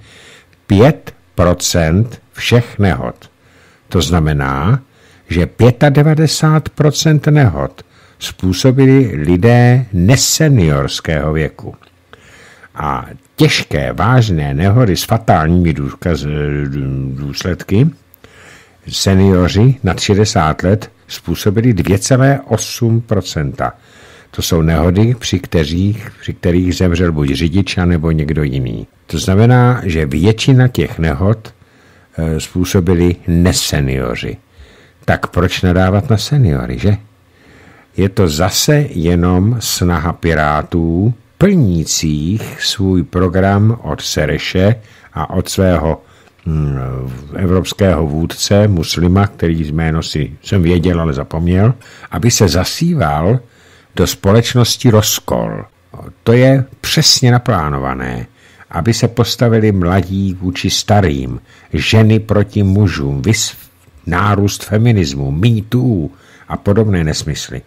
A: 5% všech nehod. To znamená, že 95% nehod způsobili lidé neseniorského věku. A těžké, vážné nehody s fatálními důsledky seniori nad 60 let způsobili 2,8%. To jsou nehody, při kterých zemřel buď řidič, nebo někdo jiný. To znamená, že většina těch nehod způsobili neseniori. Tak proč nadávat na seniory, že? Je to zase jenom snaha Pirátů, plnících svůj program od Sereše a od svého evropského vůdce, muslima, který jméno jsem věděl, ale zapomněl, aby se zasíval do společnosti rozkol. To je přesně naplánované, aby se postavili mladí vůči starým, ženy proti mužům, nárůst feminismu, mýtů a podobné nesmysly.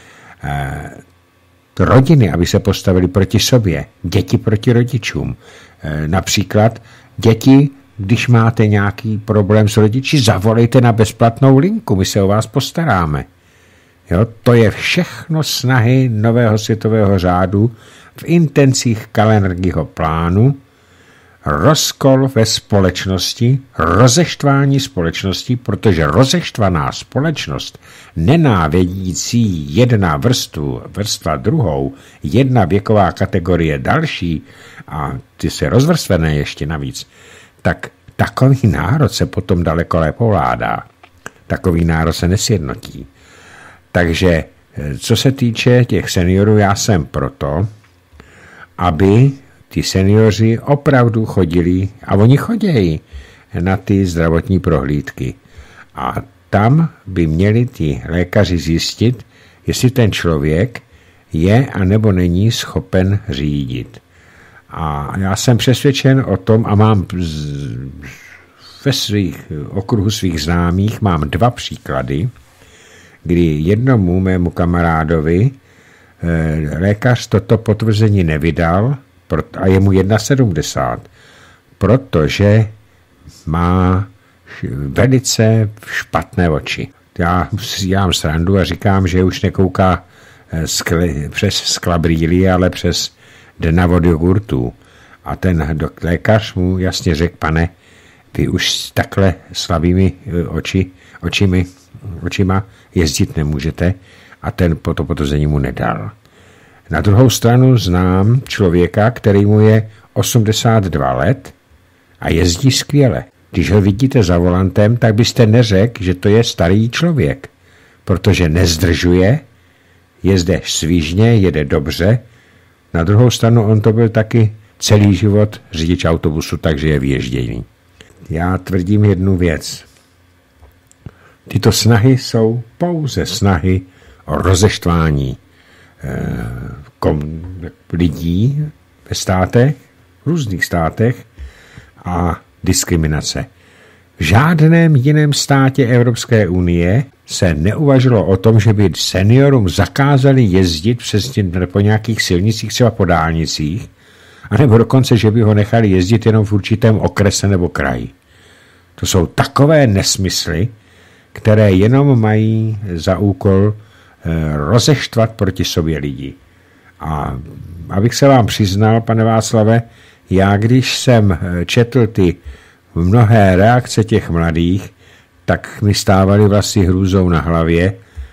A: Rodiny, aby se postavili proti sobě, děti proti rodičům. Například děti, když máte nějaký problém s rodiči, zavolejte na bezplatnou linku, my se o vás postaráme. Jo, to je všechno snahy nového světového řádu v intencích Kalergiho plánu, rozkol ve společnosti, rozeštvání společnosti, protože rozeštvaná společnost, nenávidící jedna vrstva druhou, jedna věková kategorie další a ty se rozvrstvené ještě navíc, tak takový národ se potom daleko lépe ovládá. Takový národ se nesjednotí. Takže co se týče těch seniorů, já jsem proto, aby ty seniori opravdu chodili, a oni chodějí na ty zdravotní prohlídky. A tam by měli ty lékaři zjistit, jestli ten člověk je a nebo není schopen řídit. A já jsem přesvědčen o tom a mám ve svých okruhu svých známých mám 2 příklady, kdy jednomu mému kamarádovi lékař toto potvrzení nevydal a je mu 71, protože má velice špatné oči. Já si dělám srandu a říkám, že už nekouká přes skla brýlí, ale přes dna od jogurtů. A ten lékař mu jasně řekl, pane, vy už s takhle slabými očima jezdit nemůžete, a ten to potvrzení mu nedal. Na druhou stranu znám člověka, který mu je 82 let a jezdí skvěle. Když ho vidíte za volantem, tak byste neřekl, že to je starý člověk, protože nezdržuje, jede svížně, jede dobře. Na druhou stranu on to byl taky celý život řidič autobusu, takže je vyježděný. Já tvrdím jednu věc. Tyto snahy jsou pouze snahy o rozeštvání lidí ve státech, v různých státech a diskriminace. V žádném jiném státě Evropské unie se neuvažilo o tom, že by seniorům zakázali jezdit po nějakých silnicích, třeba po dálnicích, anebo dokonce, že by ho nechali jezdit jenom v určitém okrese nebo kraji. To jsou takové nesmysly, které jenom mají za úkol rozeštvat proti sobě lidi. A abych se vám přiznal, pane Václave, já když jsem četl ty mnohé reakce těch mladých, tak mi stávaly vlasy hrůzou na hlavě,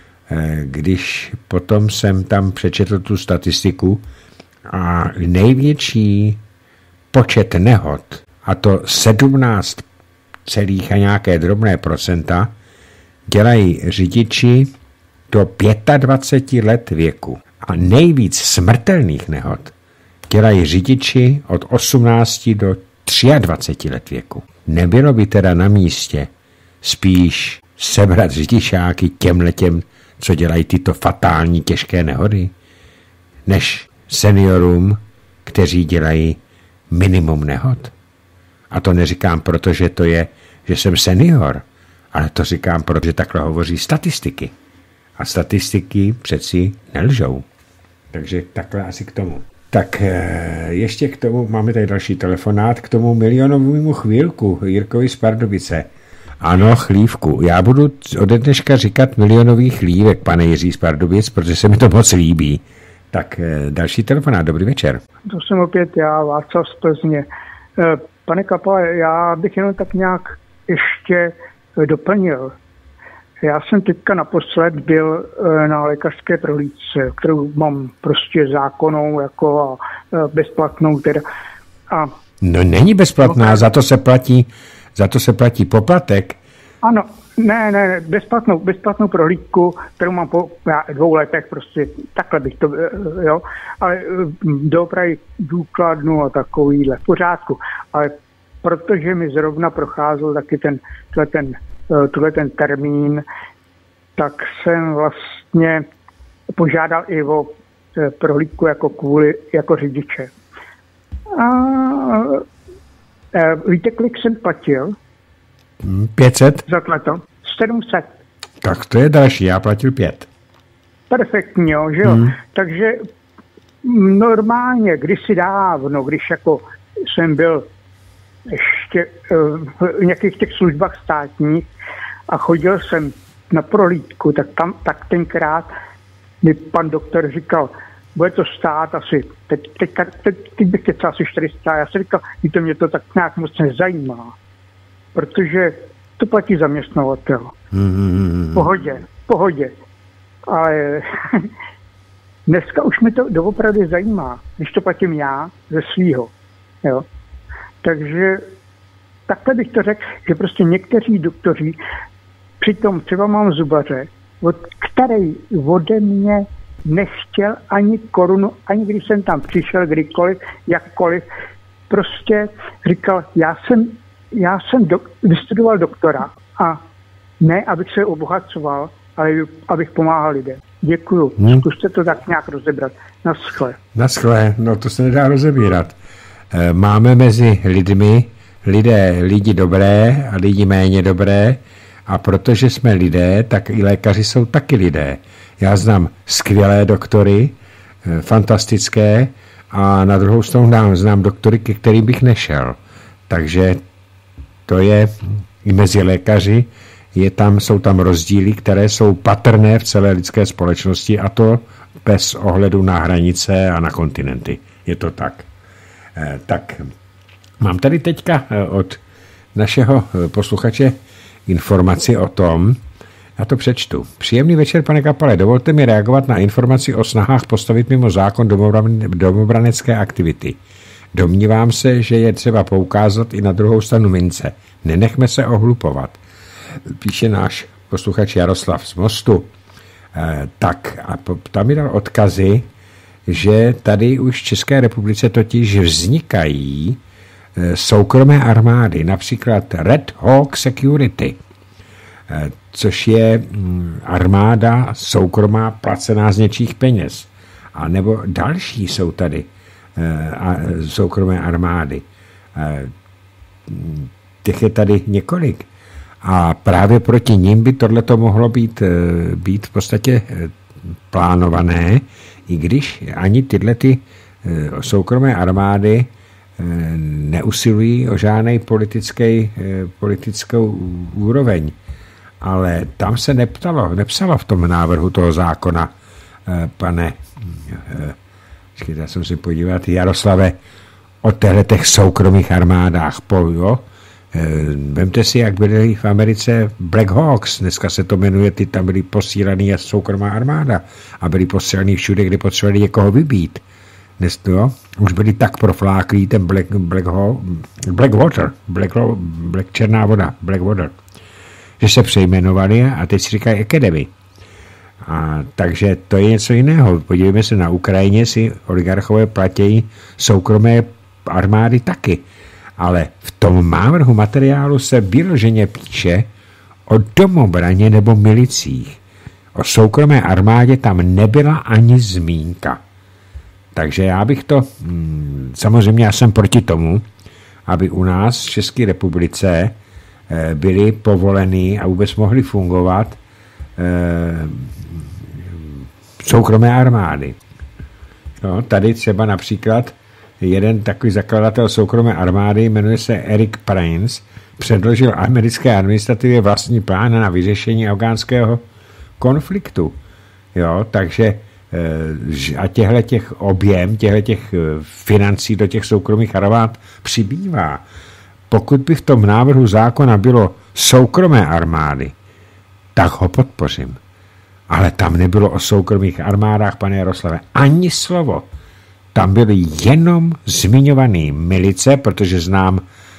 A: když potom jsem tam přečetl tu statistiku a největší počet nehod, a to 17 celých a nějaké drobné procenta, dělají řidiči do 25 let věku. A nejvíc smrtelných nehod dělají řidiči od 18 do 23 let věku. Nebylo by teda na místě spíš sebrat řidičáky těmhletěm, co dělají tyto fatální těžké nehody, než seniorům, kteří dělají minimum nehod? A to neříkám proto, že jsem senior, ale to říkám, protože takhle hovoří statistiky. A statistiky přeci nelžou. Takže takhle asi k tomu. Tak ještě k tomu, máme tady další telefonát, k tomu milionovému chvílku Jirkovi z Pardubice. Ano, chlívku. Já budu ode dneška říkat milionový chlívek, pane Jiří z Pardubic, protože se mi to moc líbí. Tak další telefonát, dobrý večer.
C: To jsem opět já, Václav z Plzně. Pane Kapale, já bych jenom tak nějak ještě doplnil. Já jsem teďka naposled byl na lékařské prohlídce, kterou mám prostě zákonnou jako a bezplatnou teda. A
A: no není bezplatná, za to se platí poplatek.
C: Ano, ne, bezplatnou prohlídku, kterou mám po 2 letech prostě, takhle bych to, jo, ale doopravdy důkladnu a takovýhle, v pořádku. Ale protože mi zrovna procházel taky ten termín, tak jsem vlastně požádal i o prohlídku jako řidiče. A víte, kolik jsem platil?
A: 500?
C: Za to? 700.
A: Tak to je další, já platil 5.
C: Perfektní, jo, že jo. Takže normálně, kdysi dávno, když jako jsem byl ještě v nějakých těch službách státních a chodil jsem na prohlídku, tak tenkrát mi pan doktor říkal, bude to stát asi, teď bych chtěl asi 400, já jsem říkal, víte, mě to tak nějak moc nezajímá, protože to platí zaměstnavatel. Pohodě. Ale dneska už mi to doopravdy zajímá, když to platím já ze svýho, jo. Takže takhle bych to řekl, že prostě někteří doktoři, přitom třeba mám zubaře, který ode mě nechtěl ani korunu, ani když jsem tam přišel, kdykoliv, jakkoliv, prostě říkal, já jsem vystudoval doktora a ne, abych se obohacoval, ale abych pomáhal lidem. Děkuju. Zkuste to tak nějak rozebrat.
A: Naschle, no to se nedá rozebírat. Máme mezi lidmi lidi dobré a lidi méně dobré a protože jsme lidé, tak i lékaři jsou taky lidé. Já znám skvělé doktory, fantastické a na druhou stranu znám doktory, ke kterým bych nešel. Takže to je i mezi lékaři, jsou tam rozdíly, které jsou patrné v celé lidské společnosti a to bez ohledu na hranice a na kontinenty. Je to tak. Tak mám tady teďka od našeho posluchače informaci o tom, já to přečtu. Příjemný večer, pane Kapale, dovolte mi reagovat na informaci o snahách postavit mimo zákon domobranecké aktivity. Domnívám se, že je třeba poukázat i na druhou stranu mince. Nenechme se ohlupovat. Píše náš posluchač Jaroslav z Mostu. Tak a tam mi dal odkazy, že tady už v České republice totiž vznikají soukromé armády, například Red Hawk Security, což je armáda soukromá placená z něčích peněz. A nebo další jsou tady soukromé armády. Těch je tady několik. A právě proti nim by tohleto mohlo být v podstatě plánované, i když ani tyhle soukromé armády neusilují o žádnej politickou úroveň. Ale tam se nepsalo v tom návrhu toho zákona, pane, já jsem si podívat, Jaroslave, o těch soukromých armádách. Vemte si, jak byly v Americe Black Hawks, dneska se to jmenuje, ty tam byly posílaný soukromá armáda a byli posílaný všude, kde potřebovali někoho vybít. Dnes to, už byli tak profláklí ten černá voda, Blackwater, že se přejmenovali a teď si říkají Academy. Takže to je něco jiného. Podívejme se, na Ukrajině si oligarchové platí soukromé armády taky. Ale v tom návrhu materiálu se vyloženě píše o domobraně nebo milicích. O soukromé armádě tam nebyla ani zmínka. Takže já bych to, samozřejmě já jsem proti tomu, aby u nás v České republice byly povoleny a vůbec mohly fungovat soukromé armády. No, tady třeba například jeden takový zakladatel soukromé armády, jmenuje se Eric Prince, předložil americké administrativě vlastní plán na vyřešení afgánského konfliktu. Jo, takže a těch financí do těch soukromých armád přibývá. Pokud by v tom návrhu zákona bylo soukromé armády, tak ho podpořím. Ale tam nebylo o soukromých armádách, pane Jaroslave, ani slovo. Tam byly jenom zmiňovaný milice, protože znám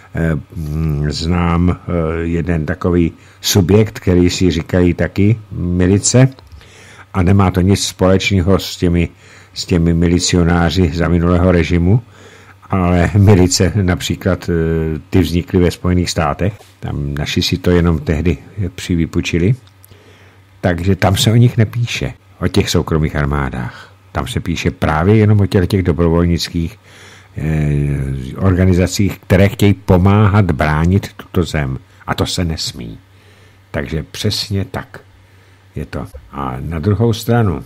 A: jeden takový subjekt, který si říkají taky milice a nemá to nic společného s těmi milicionáři za minulého režimu, ale milice například ty vznikly ve Spojených státech. Tam naši si to jenom tehdy přivypučili. Takže tam se o nich nepíše, o těch soukromých armádách. Tam se píše právě jenom o těch dobrovolnických organizacích, které chtějí pomáhat bránit tuto zem. A to se nesmí. Takže přesně tak je to. A na druhou stranu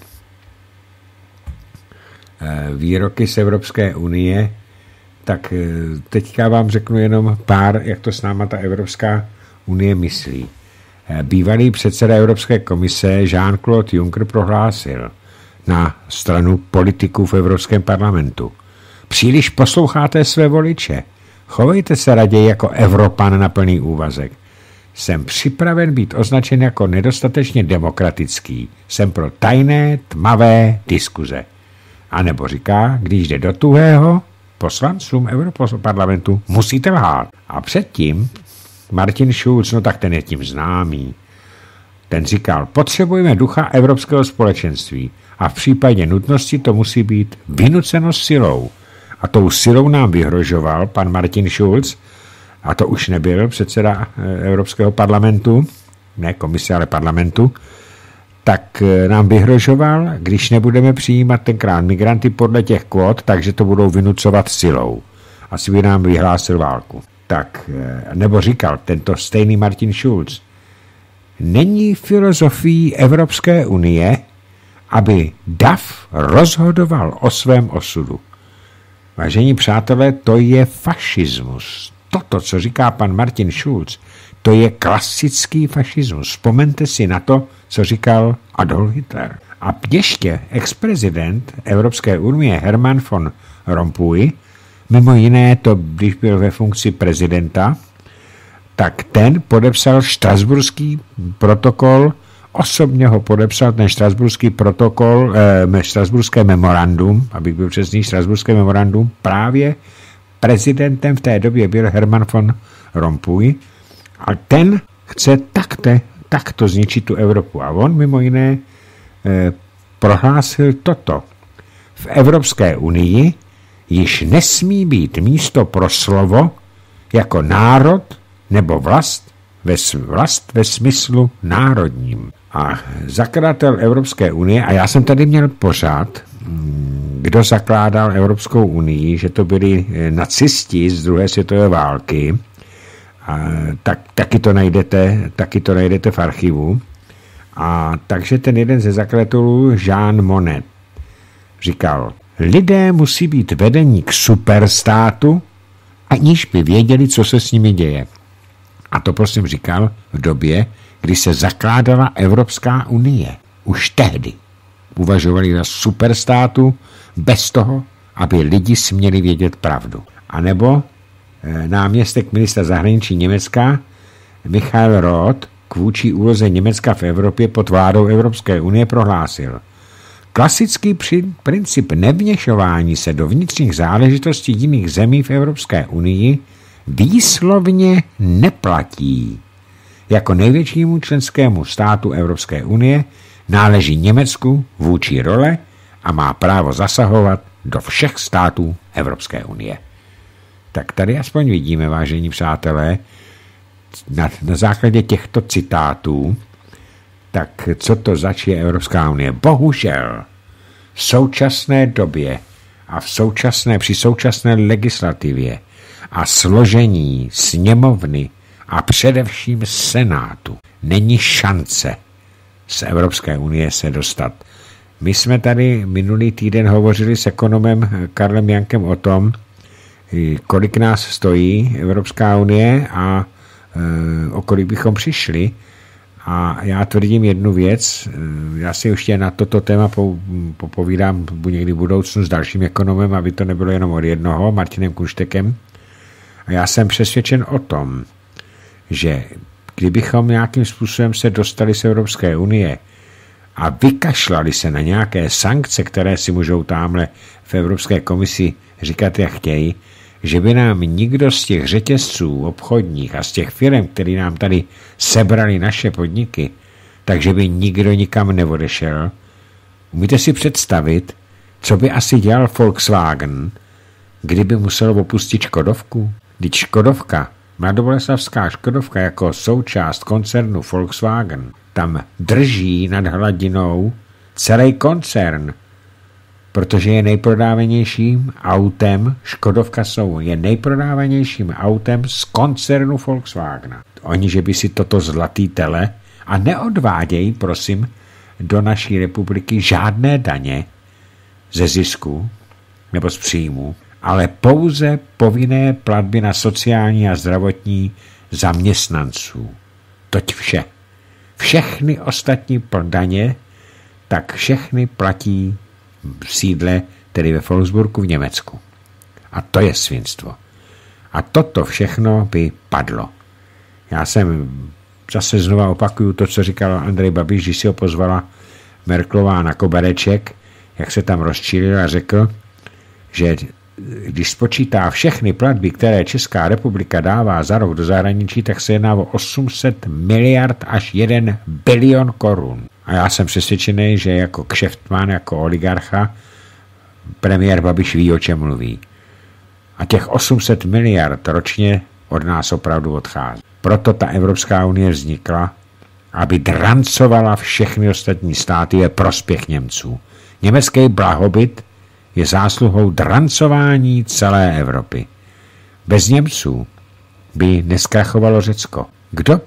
A: výroky z Evropské unie, tak teďka vám řeknu jenom pár, jak to s náma ta Evropská unie myslí. Bývalý předseda Evropské komise Jean-Claude Juncker prohlásil na stranu politiků v Evropském parlamentu: příliš posloucháte své voliče. Chovejte se raději jako Evropan na plný úvazek. Jsem připraven být označen jako nedostatečně demokratický. Jsem pro tajné, tmavé diskuze. A nebo říká, když jde do tuhého, poslancům Europarlamentu musíte lhát. A předtím Martin Schulz, no tak ten je tím známý. Ten říkal, potřebujeme ducha Evropského společenství a v případě nutnosti to musí být vynuceno silou. A tou silou nám vyhrožoval pan Martin Schulz, a to už nebyl předseda Evropského parlamentu, ne komise, ale parlamentu, tak nám vyhrožoval, když nebudeme přijímat tenkrát migranty podle těch kvót, takže to budou vynucovat silou. Asi by nám vyhlásil válku. Tak, nebo říkal tento stejný Martin Schulz, není filozofií Evropské unie, aby DAF rozhodoval o svém osudu. Vážení přátelé, to je fašismus. Toto, co říká pan Martin Schulz, to je klasický fašismus. Vzpomeňte si na to, co říkal Adolf Hitler. A ještě ex-prezident Evropské unie Herman von Rompuy, mimo jiné to, když byl ve funkci prezidenta, tak ten podepsal štrasburský protokol, osobně ho podepsal ten štrasburský protokol, štrasburské memorandum, abych byl přesný, štrasburské memorandum, právě prezidentem v té době byl Herman von Rompuy a ten chce takto zničit tu Evropu. A on mimo jiné prohlásil toto. V Evropské unii již nesmí být místo pro slovo jako národ nebo vlast ve smyslu národním. A zakladatel Evropské unie, a já jsem tady měl pořád, kdo zakládal Evropskou unii, že to byli nacisti z druhé světové války, a taky to najdete v archivu. A takže ten jeden ze zakladatelů, Jean Monnet, říkal, lidé musí být vedení k superstátu, aniž by věděli, co se s nimi děje. A to prosím říkal v době, kdy se zakládala Evropská unie. Už tehdy uvažovali za superstátu bez toho, aby lidi směli vědět pravdu. A nebo náměstek ministra zahraničí Německa Michael Roth k vůči úloze Německa v Evropě pod vládou Evropské unie prohlásil: klasický princip nevměšování se do vnitřních záležitostí jiných zemí v Evropské unii výslovně neplatí. Jako největšímu členskému státu Evropské unie náleží Německu vůči role a má právo zasahovat do všech států Evropské unie. Tak tady aspoň vidíme, vážení přátelé, na základě těchto citátů, tak co to zač je Evropská unie. Bohužel v současné době a při současné legislativě a složení sněmovny a především senátu není šance z Evropské unie se dostat. My jsme tady minulý týden hovořili s ekonomem Karlem Jankem o tom, kolik nás stojí Evropská unie a o kolik bychom přišli. A já tvrdím jednu věc, já si ještě na toto téma popovídám někdy v budoucnu s dalším ekonomem, aby to nebylo jenom od jednoho, Martinem Kunštekem. A já jsem přesvědčen o tom, že kdybychom nějakým způsobem se dostali z Evropské unie a vykašlali se na nějaké sankce, které si můžou tamhle v Evropské komisi říkat, jak chtějí, že by nám nikdo z těch řetězců obchodních a z těch firm, který nám tady sebrali naše podniky, takže by nikdo nikam neodešel. Umíte si představit, co by asi dělal Volkswagen, kdyby musel opustit Škodovku? Vždyť Škodovka, mladoboleslavská Škodovka jako součást koncernu Volkswagen, tam drží nad hladinou celý koncern, protože je nejprodávanějším autem, Škodovka je nejprodávanějším autem z koncernu Volkswagena. Oni, že by si toto zlatý tele a neodvádějí, prosím, do naší republiky žádné daně ze zisku nebo z příjmu, ale pouze povinné platby na sociální a zdravotní zaměstnanců. Toť vše. Všechny ostatní daně, tak všechny platí v sídle, tedy ve Wolfsburgu v Německu. A to je svinstvo. A toto všechno by padlo. Já jsem zase znova opakuju to, co říkal Andrej Babiš, když si ho pozvala Merkelová na kobereček, jak se tam rozčílil a řekl, že když spočítá všechny platby, které Česká republika dává za rok do zahraničí, tak se jedná o 800 miliard až 1 bilion korun. A já jsem přesvědčený, že jako kšeftman, jako oligarcha, premiér Babiš ví, o čem mluví. A těch 800 miliard ročně od nás opravdu odchází. Proto ta Evropská unie vznikla aby drancovala všechny ostatní státy ve prospěch Němců. Německý blahobyt je zásluhou drancování celé Evropy. Bez Němců by neskrachovalo Řecko. Kdo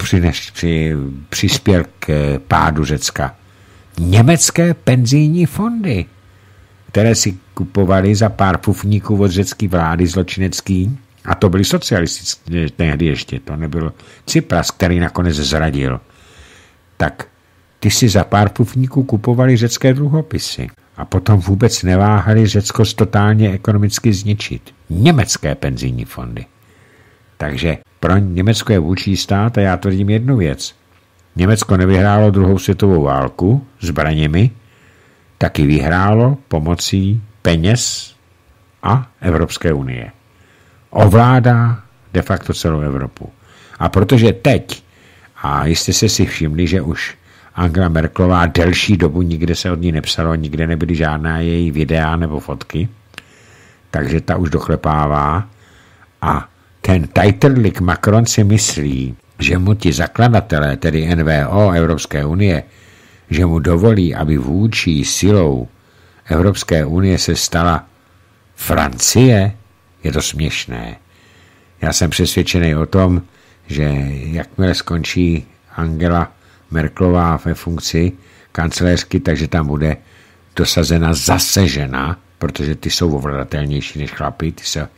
A: přispěl k pádu Řecka? Německé penzijní fondy, které si kupovali za pár pufníků od řecké vlády zločinecký, a to byli socialistické tehdy ještě, to nebyl Cypras, který nakonec zradil. Tak ty si za pár pufníků kupovali řecké dluhopisy a potom vůbec neváhali Řecko totálně ekonomicky zničit. Německé penzijní fondy. Takže pro Německo je vůči stát a já tvrdím jednu věc. Německo nevyhrálo druhou světovou válku zbraněmi, taky vyhrálo pomocí peněz a Evropské unie. Ovládá de facto celou Evropu. A protože teď, a jste si všimli, že už Angela Merkelová delší dobu nikde se od ní nepsalo, nikde nebyly žádná její videa nebo fotky, takže ta už dochlepává a ten tajtrlik Macron si myslí, že mu ti zakladatelé, tedy NVO Evropské unie, že mu dovolí, aby vůči silou Evropské unie se stala Francie, je to směšné. Já jsem přesvědčený o tom, že jakmile skončí Angela Merkelová ve funkci kancléřky, takže tam bude dosazena zase žena, protože ty jsou ovladatelnější než chlapi, ty se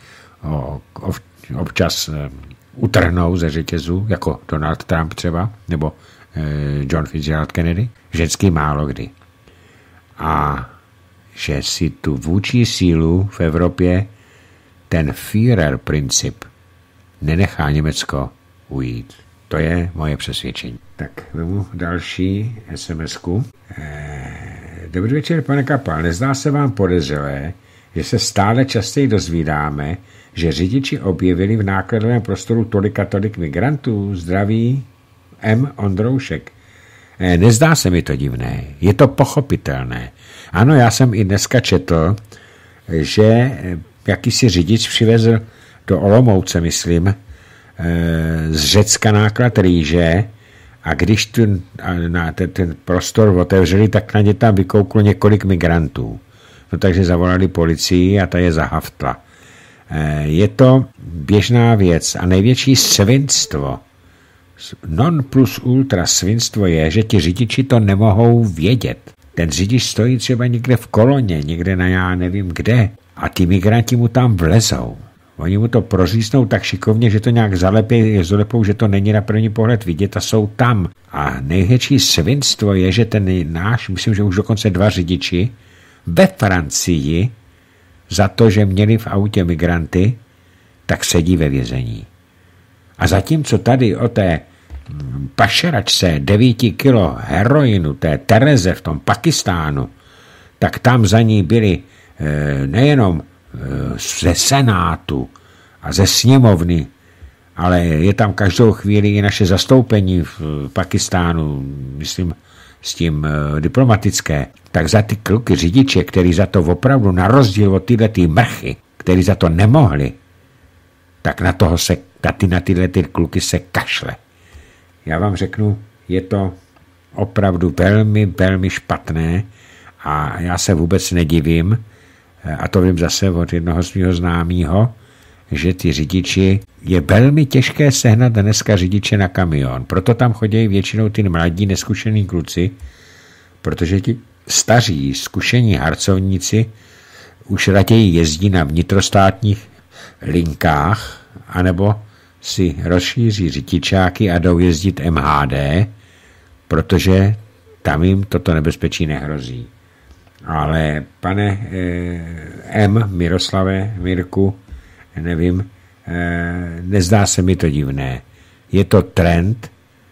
A: občas utrhnou ze řetězu, jako Donald Trump třeba, nebo John Fitzgerald Kennedy. Ženský málo kdy. A že si tu vůči sílu v Evropě ten Führer princip nenechá Německo ujít. To je moje přesvědčení. Tak vemu další SMS-ku. Dobrý večer, pane Kapal. Nezdá se vám podezřelé, že se stále častěji dozvídáme, že řidiči objevili v nákladovém prostoru tolik a tolik migrantů? Zdraví M. Ondroušek. Nezdá se mi to divné. Je to pochopitelné. Ano, já jsem i dneska četl, že jakýsi řidič přivezl do Olomouce, myslím, z Řecka náklad rýže a když ten prostor otevřeli, tak na ně tam vykouklo několik migrantů. No takže zavolali policii a ta je zahaftla. Je to běžná věc a největší svinstvo, non plus ultra svinstvo je, že ti řidiči to nemohou vědět. Ten řidič stojí třeba někde v koloně, někde na já nevím kde a ty migranti mu tam vlezou. Oni mu to proříznou tak šikovně, že to nějak zalepou, že to není na první pohled vidět a jsou tam. A největší svinstvo je, že ten náš, myslím, že už dokonce 2 řidiči ve Francii za to, že měli v autě migranty, tak sedí ve vězení. A zatímco tady o té pašeračce 9 kilo heroinu, té Tereze v tom Pakistánu, tak tam za ní byli nejenom ze Senátu a ze sněmovny, ale je tam každou chvíli i naše zastoupení v Pakistánu, myslím, s tím diplomatické, tak za ty kluky řidiče, který za to opravdu, na rozdíl od tyhle mrchy, který za to nemohli, tak na toho se, na tyhle kluky se kašle. Já vám řeknu, je to opravdu velmi, velmi špatné a já se vůbec nedivím, a to vím zase od jednoho svého známého, že ty řidiči, je velmi těžké sehnat dneska řidiče na kamion. Proto tam chodí většinou ty mladí, neskušení kluci, protože ti staří, zkušení harcovníci už raději jezdí na vnitrostátních linkách, anebo si rozšíří řidičáky a jdou jezdit MHD, protože tam jim toto nebezpečí nehrozí. Ale pane M. Miroslave, Mirku, nevím, nezdá se mi to divné. Je to trend,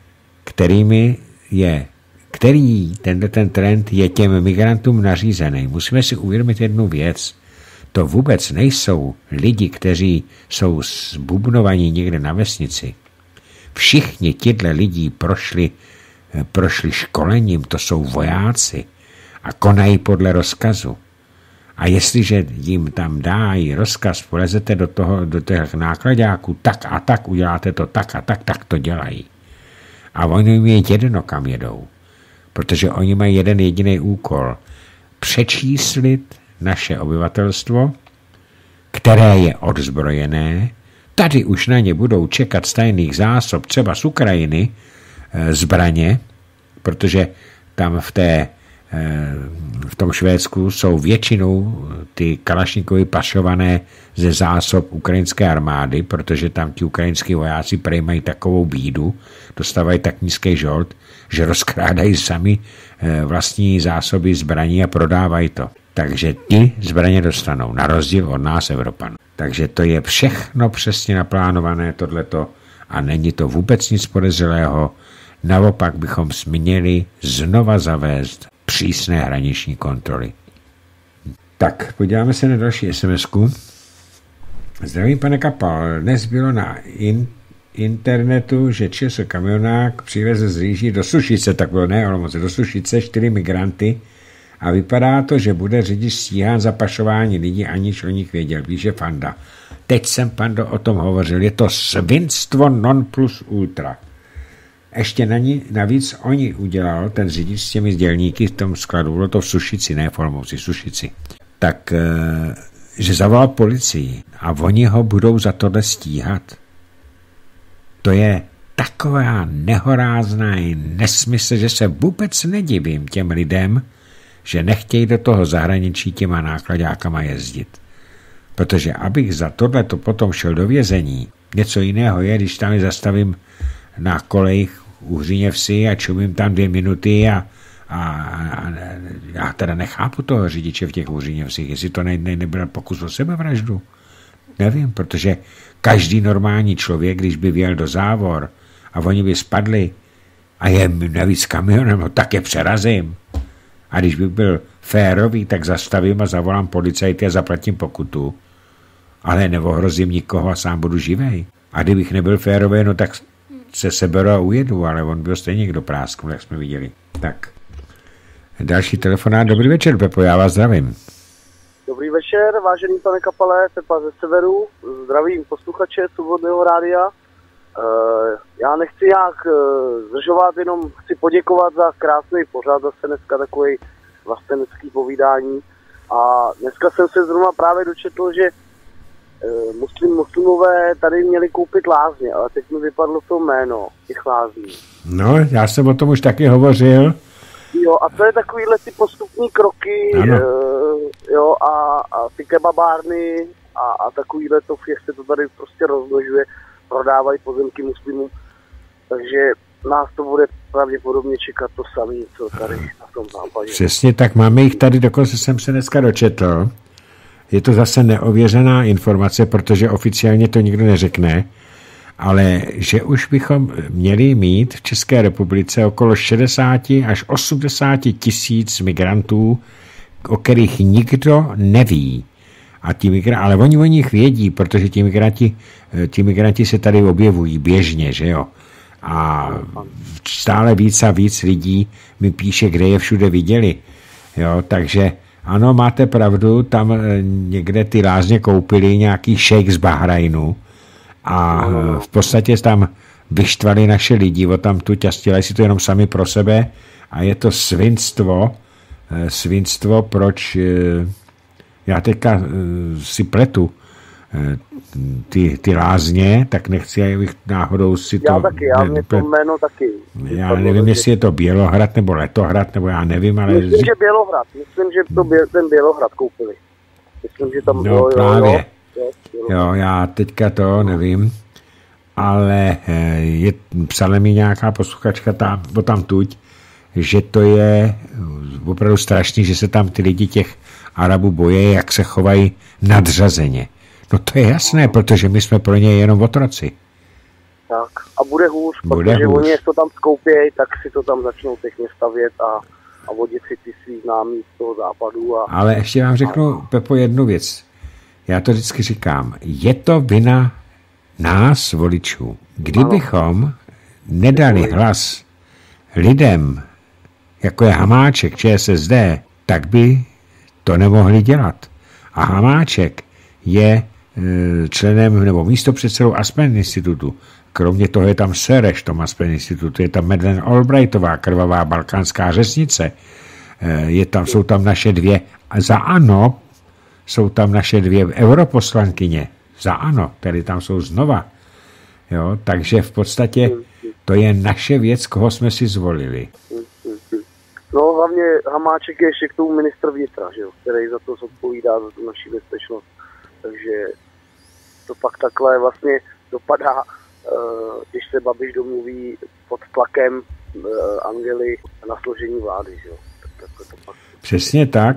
A: ten trend je těm migrantům nařízený. Musíme si uvědomit jednu věc. To vůbec nejsou lidi, kteří jsou zbubnovaní někde na vesnici. Všichni tyhle lidi prošli školením, to jsou vojáci a konají podle rozkazu. A jestliže jim tam dají rozkaz, polezete do těch nákladáků, tak a tak, uděláte to tak a tak to dělají. A oni jim je jedno, kam jedou. Protože oni mají jeden jediný úkol. Přečíslit naše obyvatelstvo, které je odzbrojené. Tady už na ně budou čekat z tajných zásob, třeba z Ukrajiny, zbraně, protože tam v tom Švédsku jsou většinou ty kalašnikovy pašované ze zásob ukrajinské armády, protože tam ti ukrajinský vojáci prej mají takovou bídu, dostávají tak nízký žolt, že rozkrádají sami vlastní zásoby zbraní a prodávají to. Takže ty zbraně dostanou, na rozdíl od nás, Evropanů. Takže to je všechno přesně naplánované tohleto a není to vůbec nic podezřelého. Naopak bychom měli znova zavést přísné hraniční kontroly. Tak, podíváme se na další SMS-ku. Zdravím, pane Kapal. Dnes bylo na internetu, že ČSO kamionák přiveze z Rýží do Sušice, tak bylo ne, Olomouce, do Sušice 4 migranty a vypadá to, že bude řidič stíhán za pašování lidí, aniž o nich věděl, píše Fanda. Teď jsem, Pando, o tom hovořil. Je to svinstvo non plus ultra. Ještě navíc oni udělal, ten řidič s těmi dělníky v tom skladu, bylo to v Sušici, ne v Olomouci, Sušici, tak, že zavolal policii a oni ho budou za tohle stíhat. To je taková nehorázná nesmysl, že se vůbec nedivím těm lidem, že nechtějí do toho zahraničí těma nákladákama jezdit. Protože abych za tohleto potom šel do vězení, něco jiného je, když tam je zastavím na kolejích u Hříněvsi a čumím tam 2 minuty a já teda nechápu toho řidiče v těch Hříněvsích, jestli to nebyl pokus o sebevraždu. Nevím, protože každý normální člověk, když by vjel do závor a oni by spadli a je navíc kamionem, no tak je přerazím. A když bych byl férový, tak zastavím a zavolám policajty a zaplatím pokutu. Ale neohrozím nikoho a sám budu živej. A kdybych nebyl férový, no tak se seberu a ujedu, ale on byl stejně kdo prásknul, jak jsme viděli. Tak. Další telefonát. Dobrý večer, Pepo, já vás zdravím.
D: Dobrý večer, vážený pane Kapale, Pepa ze Severu. Zdravím posluchače Svobodného rádia. Já nechci nějak zdržovat, jenom chci poděkovat za krásný pořad, zase dneska takový vlastenecký povídání. A dneska jsem se zrovna právě dočetl, že muslimové tady měli koupit lázně, ale teď mi vypadlo to jméno těch lázní.
A: No, já jsem o tom už taky hovořil.
D: Jo, a to je takovýhle ty postupní kroky, jo, a ty kebabárny a takovýhle to, jak se to tady prostě rozmnožuje, prodávají pozemky muslimům, takže nás to bude pravděpodobně čekat to samé, co tady na tom západě.
A: Přesně tak, máme jich tady, dokonce jsem se dneska dočetl. Je to zase neověřená informace, protože oficiálně to nikdo neřekne, ale že už bychom měli mít v České republice okolo 60 až 80 tisíc migrantů, o kterých nikdo neví. Ale oni o nich vědí, protože ti migranti se tady objevují běžně, že jo. A stále víc a víc lidí mi píše, kde je všude viděli. Jo, takže ano, máte pravdu, tam někde ty lázně koupili nějaký šejk z Bahrajnu a v podstatě tam vyštvali naše lidi odtamtud a stělají si to jenom sami pro sebe a je to svinstvo, proč já teďka si pletu ty lázně, tak nechci, abych náhodou si to...
D: Já taky, mě to jméno taky.
A: Já nevím, jestli je to Bělohrad nebo Letohrad, nebo já nevím, ale...
D: Myslím, že Bělohrad. Myslím, že to ten Bělohrad koupili. Myslím, že tam
A: no,
D: bylo...
A: právě. Jo, já teďka to nevím, ale psala mi nějaká posluchačka tamtuď, že to je opravdu strašný, že se tam ty lidi těch Arabů bojí, jak se chovají nadřazeně. No to je jasné, protože my jsme pro ně jenom otroci.
D: Tak a bude hůř, protože oni to tam skoupějí, tak si to tam začnou pěkně stavět a vodit si ty svý známí z toho západu.
A: Ale ještě vám řeknu, Pepo, jednu věc. Já to vždycky říkám. Je to vina nás, voličů. Kdybychom nedali hlas lidem, jako je Hamáček, ČSSD, tak by to nemohli dělat. A Hamáček je členem nebo místopředsedou Aspen institutu. kromě toho je tam Sereš, Thomas Paine Institute, je tam Madeleine Albrightová, krvavá balkánská řeznice, jsou tam naše dvě, za ANO jsou tam naše dvě europoslankyně, za ANO, které tam jsou znova. Jo, takže v podstatě to je naše věc, koho jsme si zvolili.
D: No hlavně Hamáček je ještě k tomu ministr vnitra, že jo, který za to zodpovídá, za tu naši bezpečnost. Takže to pak takhle vlastně dopadá, když se Babiš domluví pod tlakem Angely na složení vlády, že jo. To pak...
A: Přesně tak,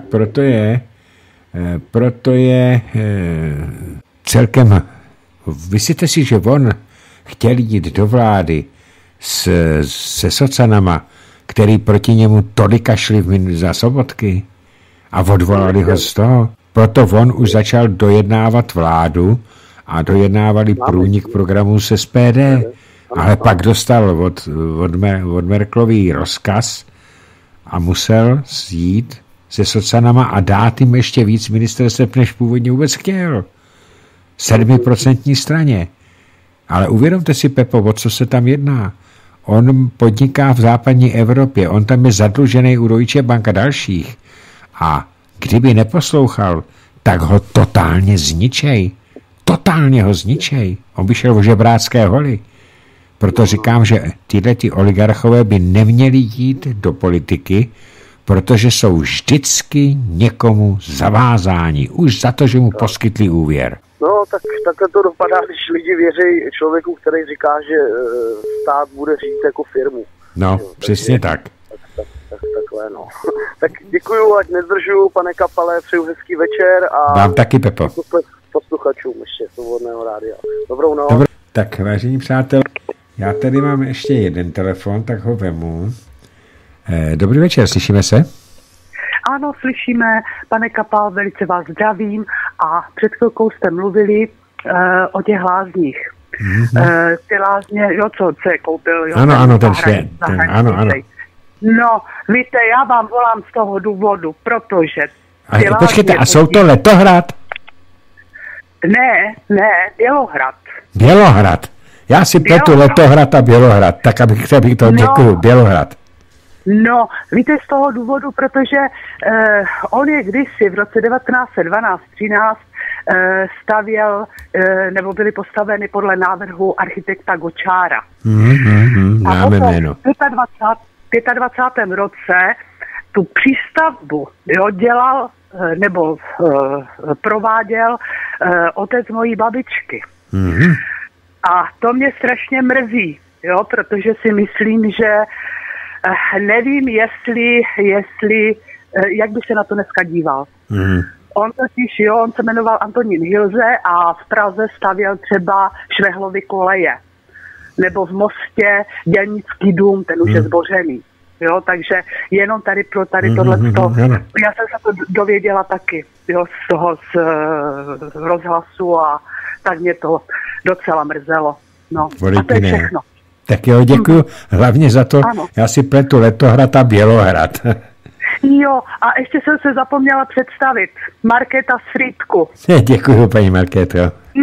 A: proto je celkem... Myslíte si, že on chtěl jít do vlády se socanama, který proti němu tolika šli za Sobotky a odvolali ho z toho? Proto on už začal dojednávat vládu a dojednávali průnik programů s SPD, ale pak dostal od Merkelový rozkaz a musel jít se socanama a dát jim ještě víc ministerstev, než původně vůbec chtěl. 7% straně. Ale uvědomte si, Pepo, o co se tam jedná. On podniká v západní Evropě, on tam je zadlužený u Deutsche Bank a dalších. A kdyby neposlouchal, tak ho totálně zničej. Totálně ho zničej. On by šel o žebrácké holy. Proto říkám, že tyhleti oligarchové by neměli jít do politiky, protože jsou vždycky někomu zavázáni. Už za to, že mu poskytli úvěr.
D: No, tak takhle to dopadá, když lidi věří člověku, který říká, že stát bude řídit jako firmu.
A: No, jo, přesně tak.
D: Takhle, no. Tak děkuju, ať nezdržuju, pane Kapale, přeju hezký večer a...
A: Vám taky, Pepo.
D: Posluchačům ještě Svobodného rádia. Dobrou noc.
A: Tak, vážení přátelé, já tady mám ještě jeden telefon, tak ho vemu. Dobrý večer, slyšíme se?
E: Ano, slyšíme, pane Kapal, velice vás zdravím a před chvilkou jste mluvili o těch lázních. Mm-hmm. Ty lázně, jo, co se koupil, jo?
A: Ano, ten švéd. Ano.
E: No, víte, já vám volám z toho důvodu, protože...
A: Počkejte, a jsou to Letohrad?
E: Ne, Bělohrad.
A: Bělohrad. Já si pletu Letohrad a Bělohrad, tak abych to děkuju, Bělohrad.
E: No, víte z toho důvodu, protože on je kdysi v roce 1912-13 stavěl, nebo byly postaveny podle návrhu architekta Gočára.
A: A potom
E: v 25. roce tu přístavbu dělal nebo prováděl otec mojí babičky. A to mě strašně mrzí, jo, protože si myslím, že nevím, jestli jak by se na to dneska díval. On totiž, on se jmenoval Antonín Hilze a v Praze stavěl třeba Švehlovy koleje. Nebo v Mostě Dělnický dům, ten už je zbořený. Jo, takže jenom tady tohleto. Já jsem se to dověděla taky, jo, z toho z rozhlasu a tak mě to docela mrzelo. No, a to je všechno.
A: Tak jo, děkuju hlavně za to. Ano. Já si pletu Letohrad a Bělohrad.
E: Jo, a ještě jsem se zapomněla představit. Markéta z Frýdku.
A: Děkuju, paní Markéto.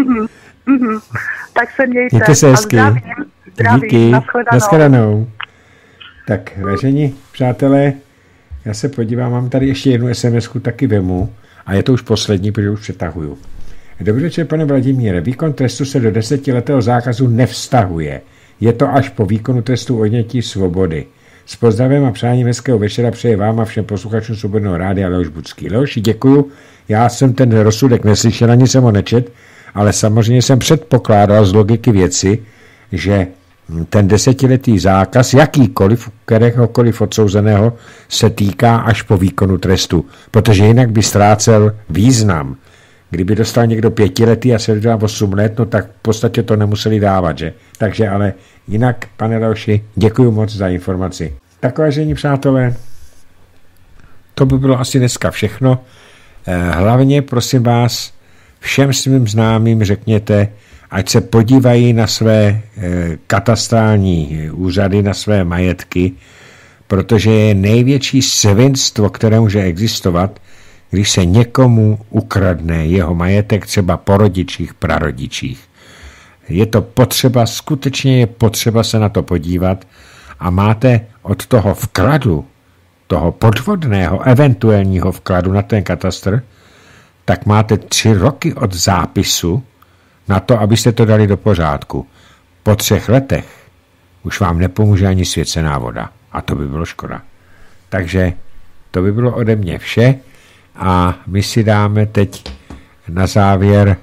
E: Tak se mějte.
A: Mějte se hezky.
E: Zdravím.
A: Díky. Nashledanou. Tak, vážení přátelé, já se podívám, mám tady ještě jednu SMS-ku, taky vemu. A je to už poslední, protože už přetahuju. Dobrý večer, pane Vladimíre. Výkon trestu se do 10letého zákazu nevztahuje. Je to až po výkonu trestu odnětí svobody. S pozdravem a přáním hezkého večera přeje vám a všem posluchačům Svobodného rádia Leoš Budský. Leoši, děkuju. Já jsem ten rozsudek neslyšel, ani jsem ho nečet, ale samozřejmě jsem předpokládal z logiky věci, že ten 10letý zákaz, jakýkoliv, kteréhokoliv odsouzeného, se týká až po výkonu trestu, protože jinak by ztrácel význam. Kdyby dostal někdo 5letý a seděl 8 let, no tak v podstatě to nemuseli dávat, že? Takže ale jinak, pane Leoši, děkuji moc za informaci. Tak, vážení přátelé, to by bylo asi dneska všechno. Hlavně, prosím vás, všem svým známým řekněte, ať se podívají na své katastrální úřady, na své majetky, protože je největší svinstvo, které může existovat, když se někomu ukradne jeho majetek třeba po rodičích, prarodičích. je to potřeba, skutečně je potřeba se na to podívat a máte od toho vkladu, toho podvodného, eventuálního vkladu na ten katastr, tak máte 3 roky od zápisu na to, abyste to dali do pořádku. Po 3 letech už vám nepomůže ani svěcená voda. A to by bylo škoda. Takže to by bylo ode mě vše a my si dáme teď na závěr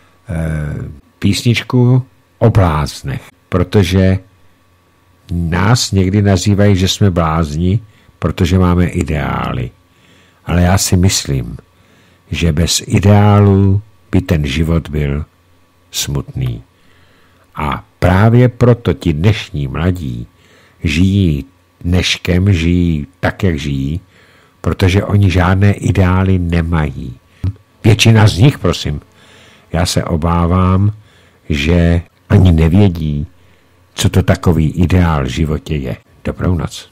A: písničku o bláznech, protože nás někdy nazývají, že jsme blázni, protože máme ideály. Ale já si myslím, že bez ideálů by ten život byl smutný. A právě proto ti dnešní mladí žijí dneškem, žijí tak, jak žijí, protože oni žádné ideály nemají. Většina z nich, prosím. Já se obávám, že ani nevědí, co to takový ideál v životě je. Dobrou noc.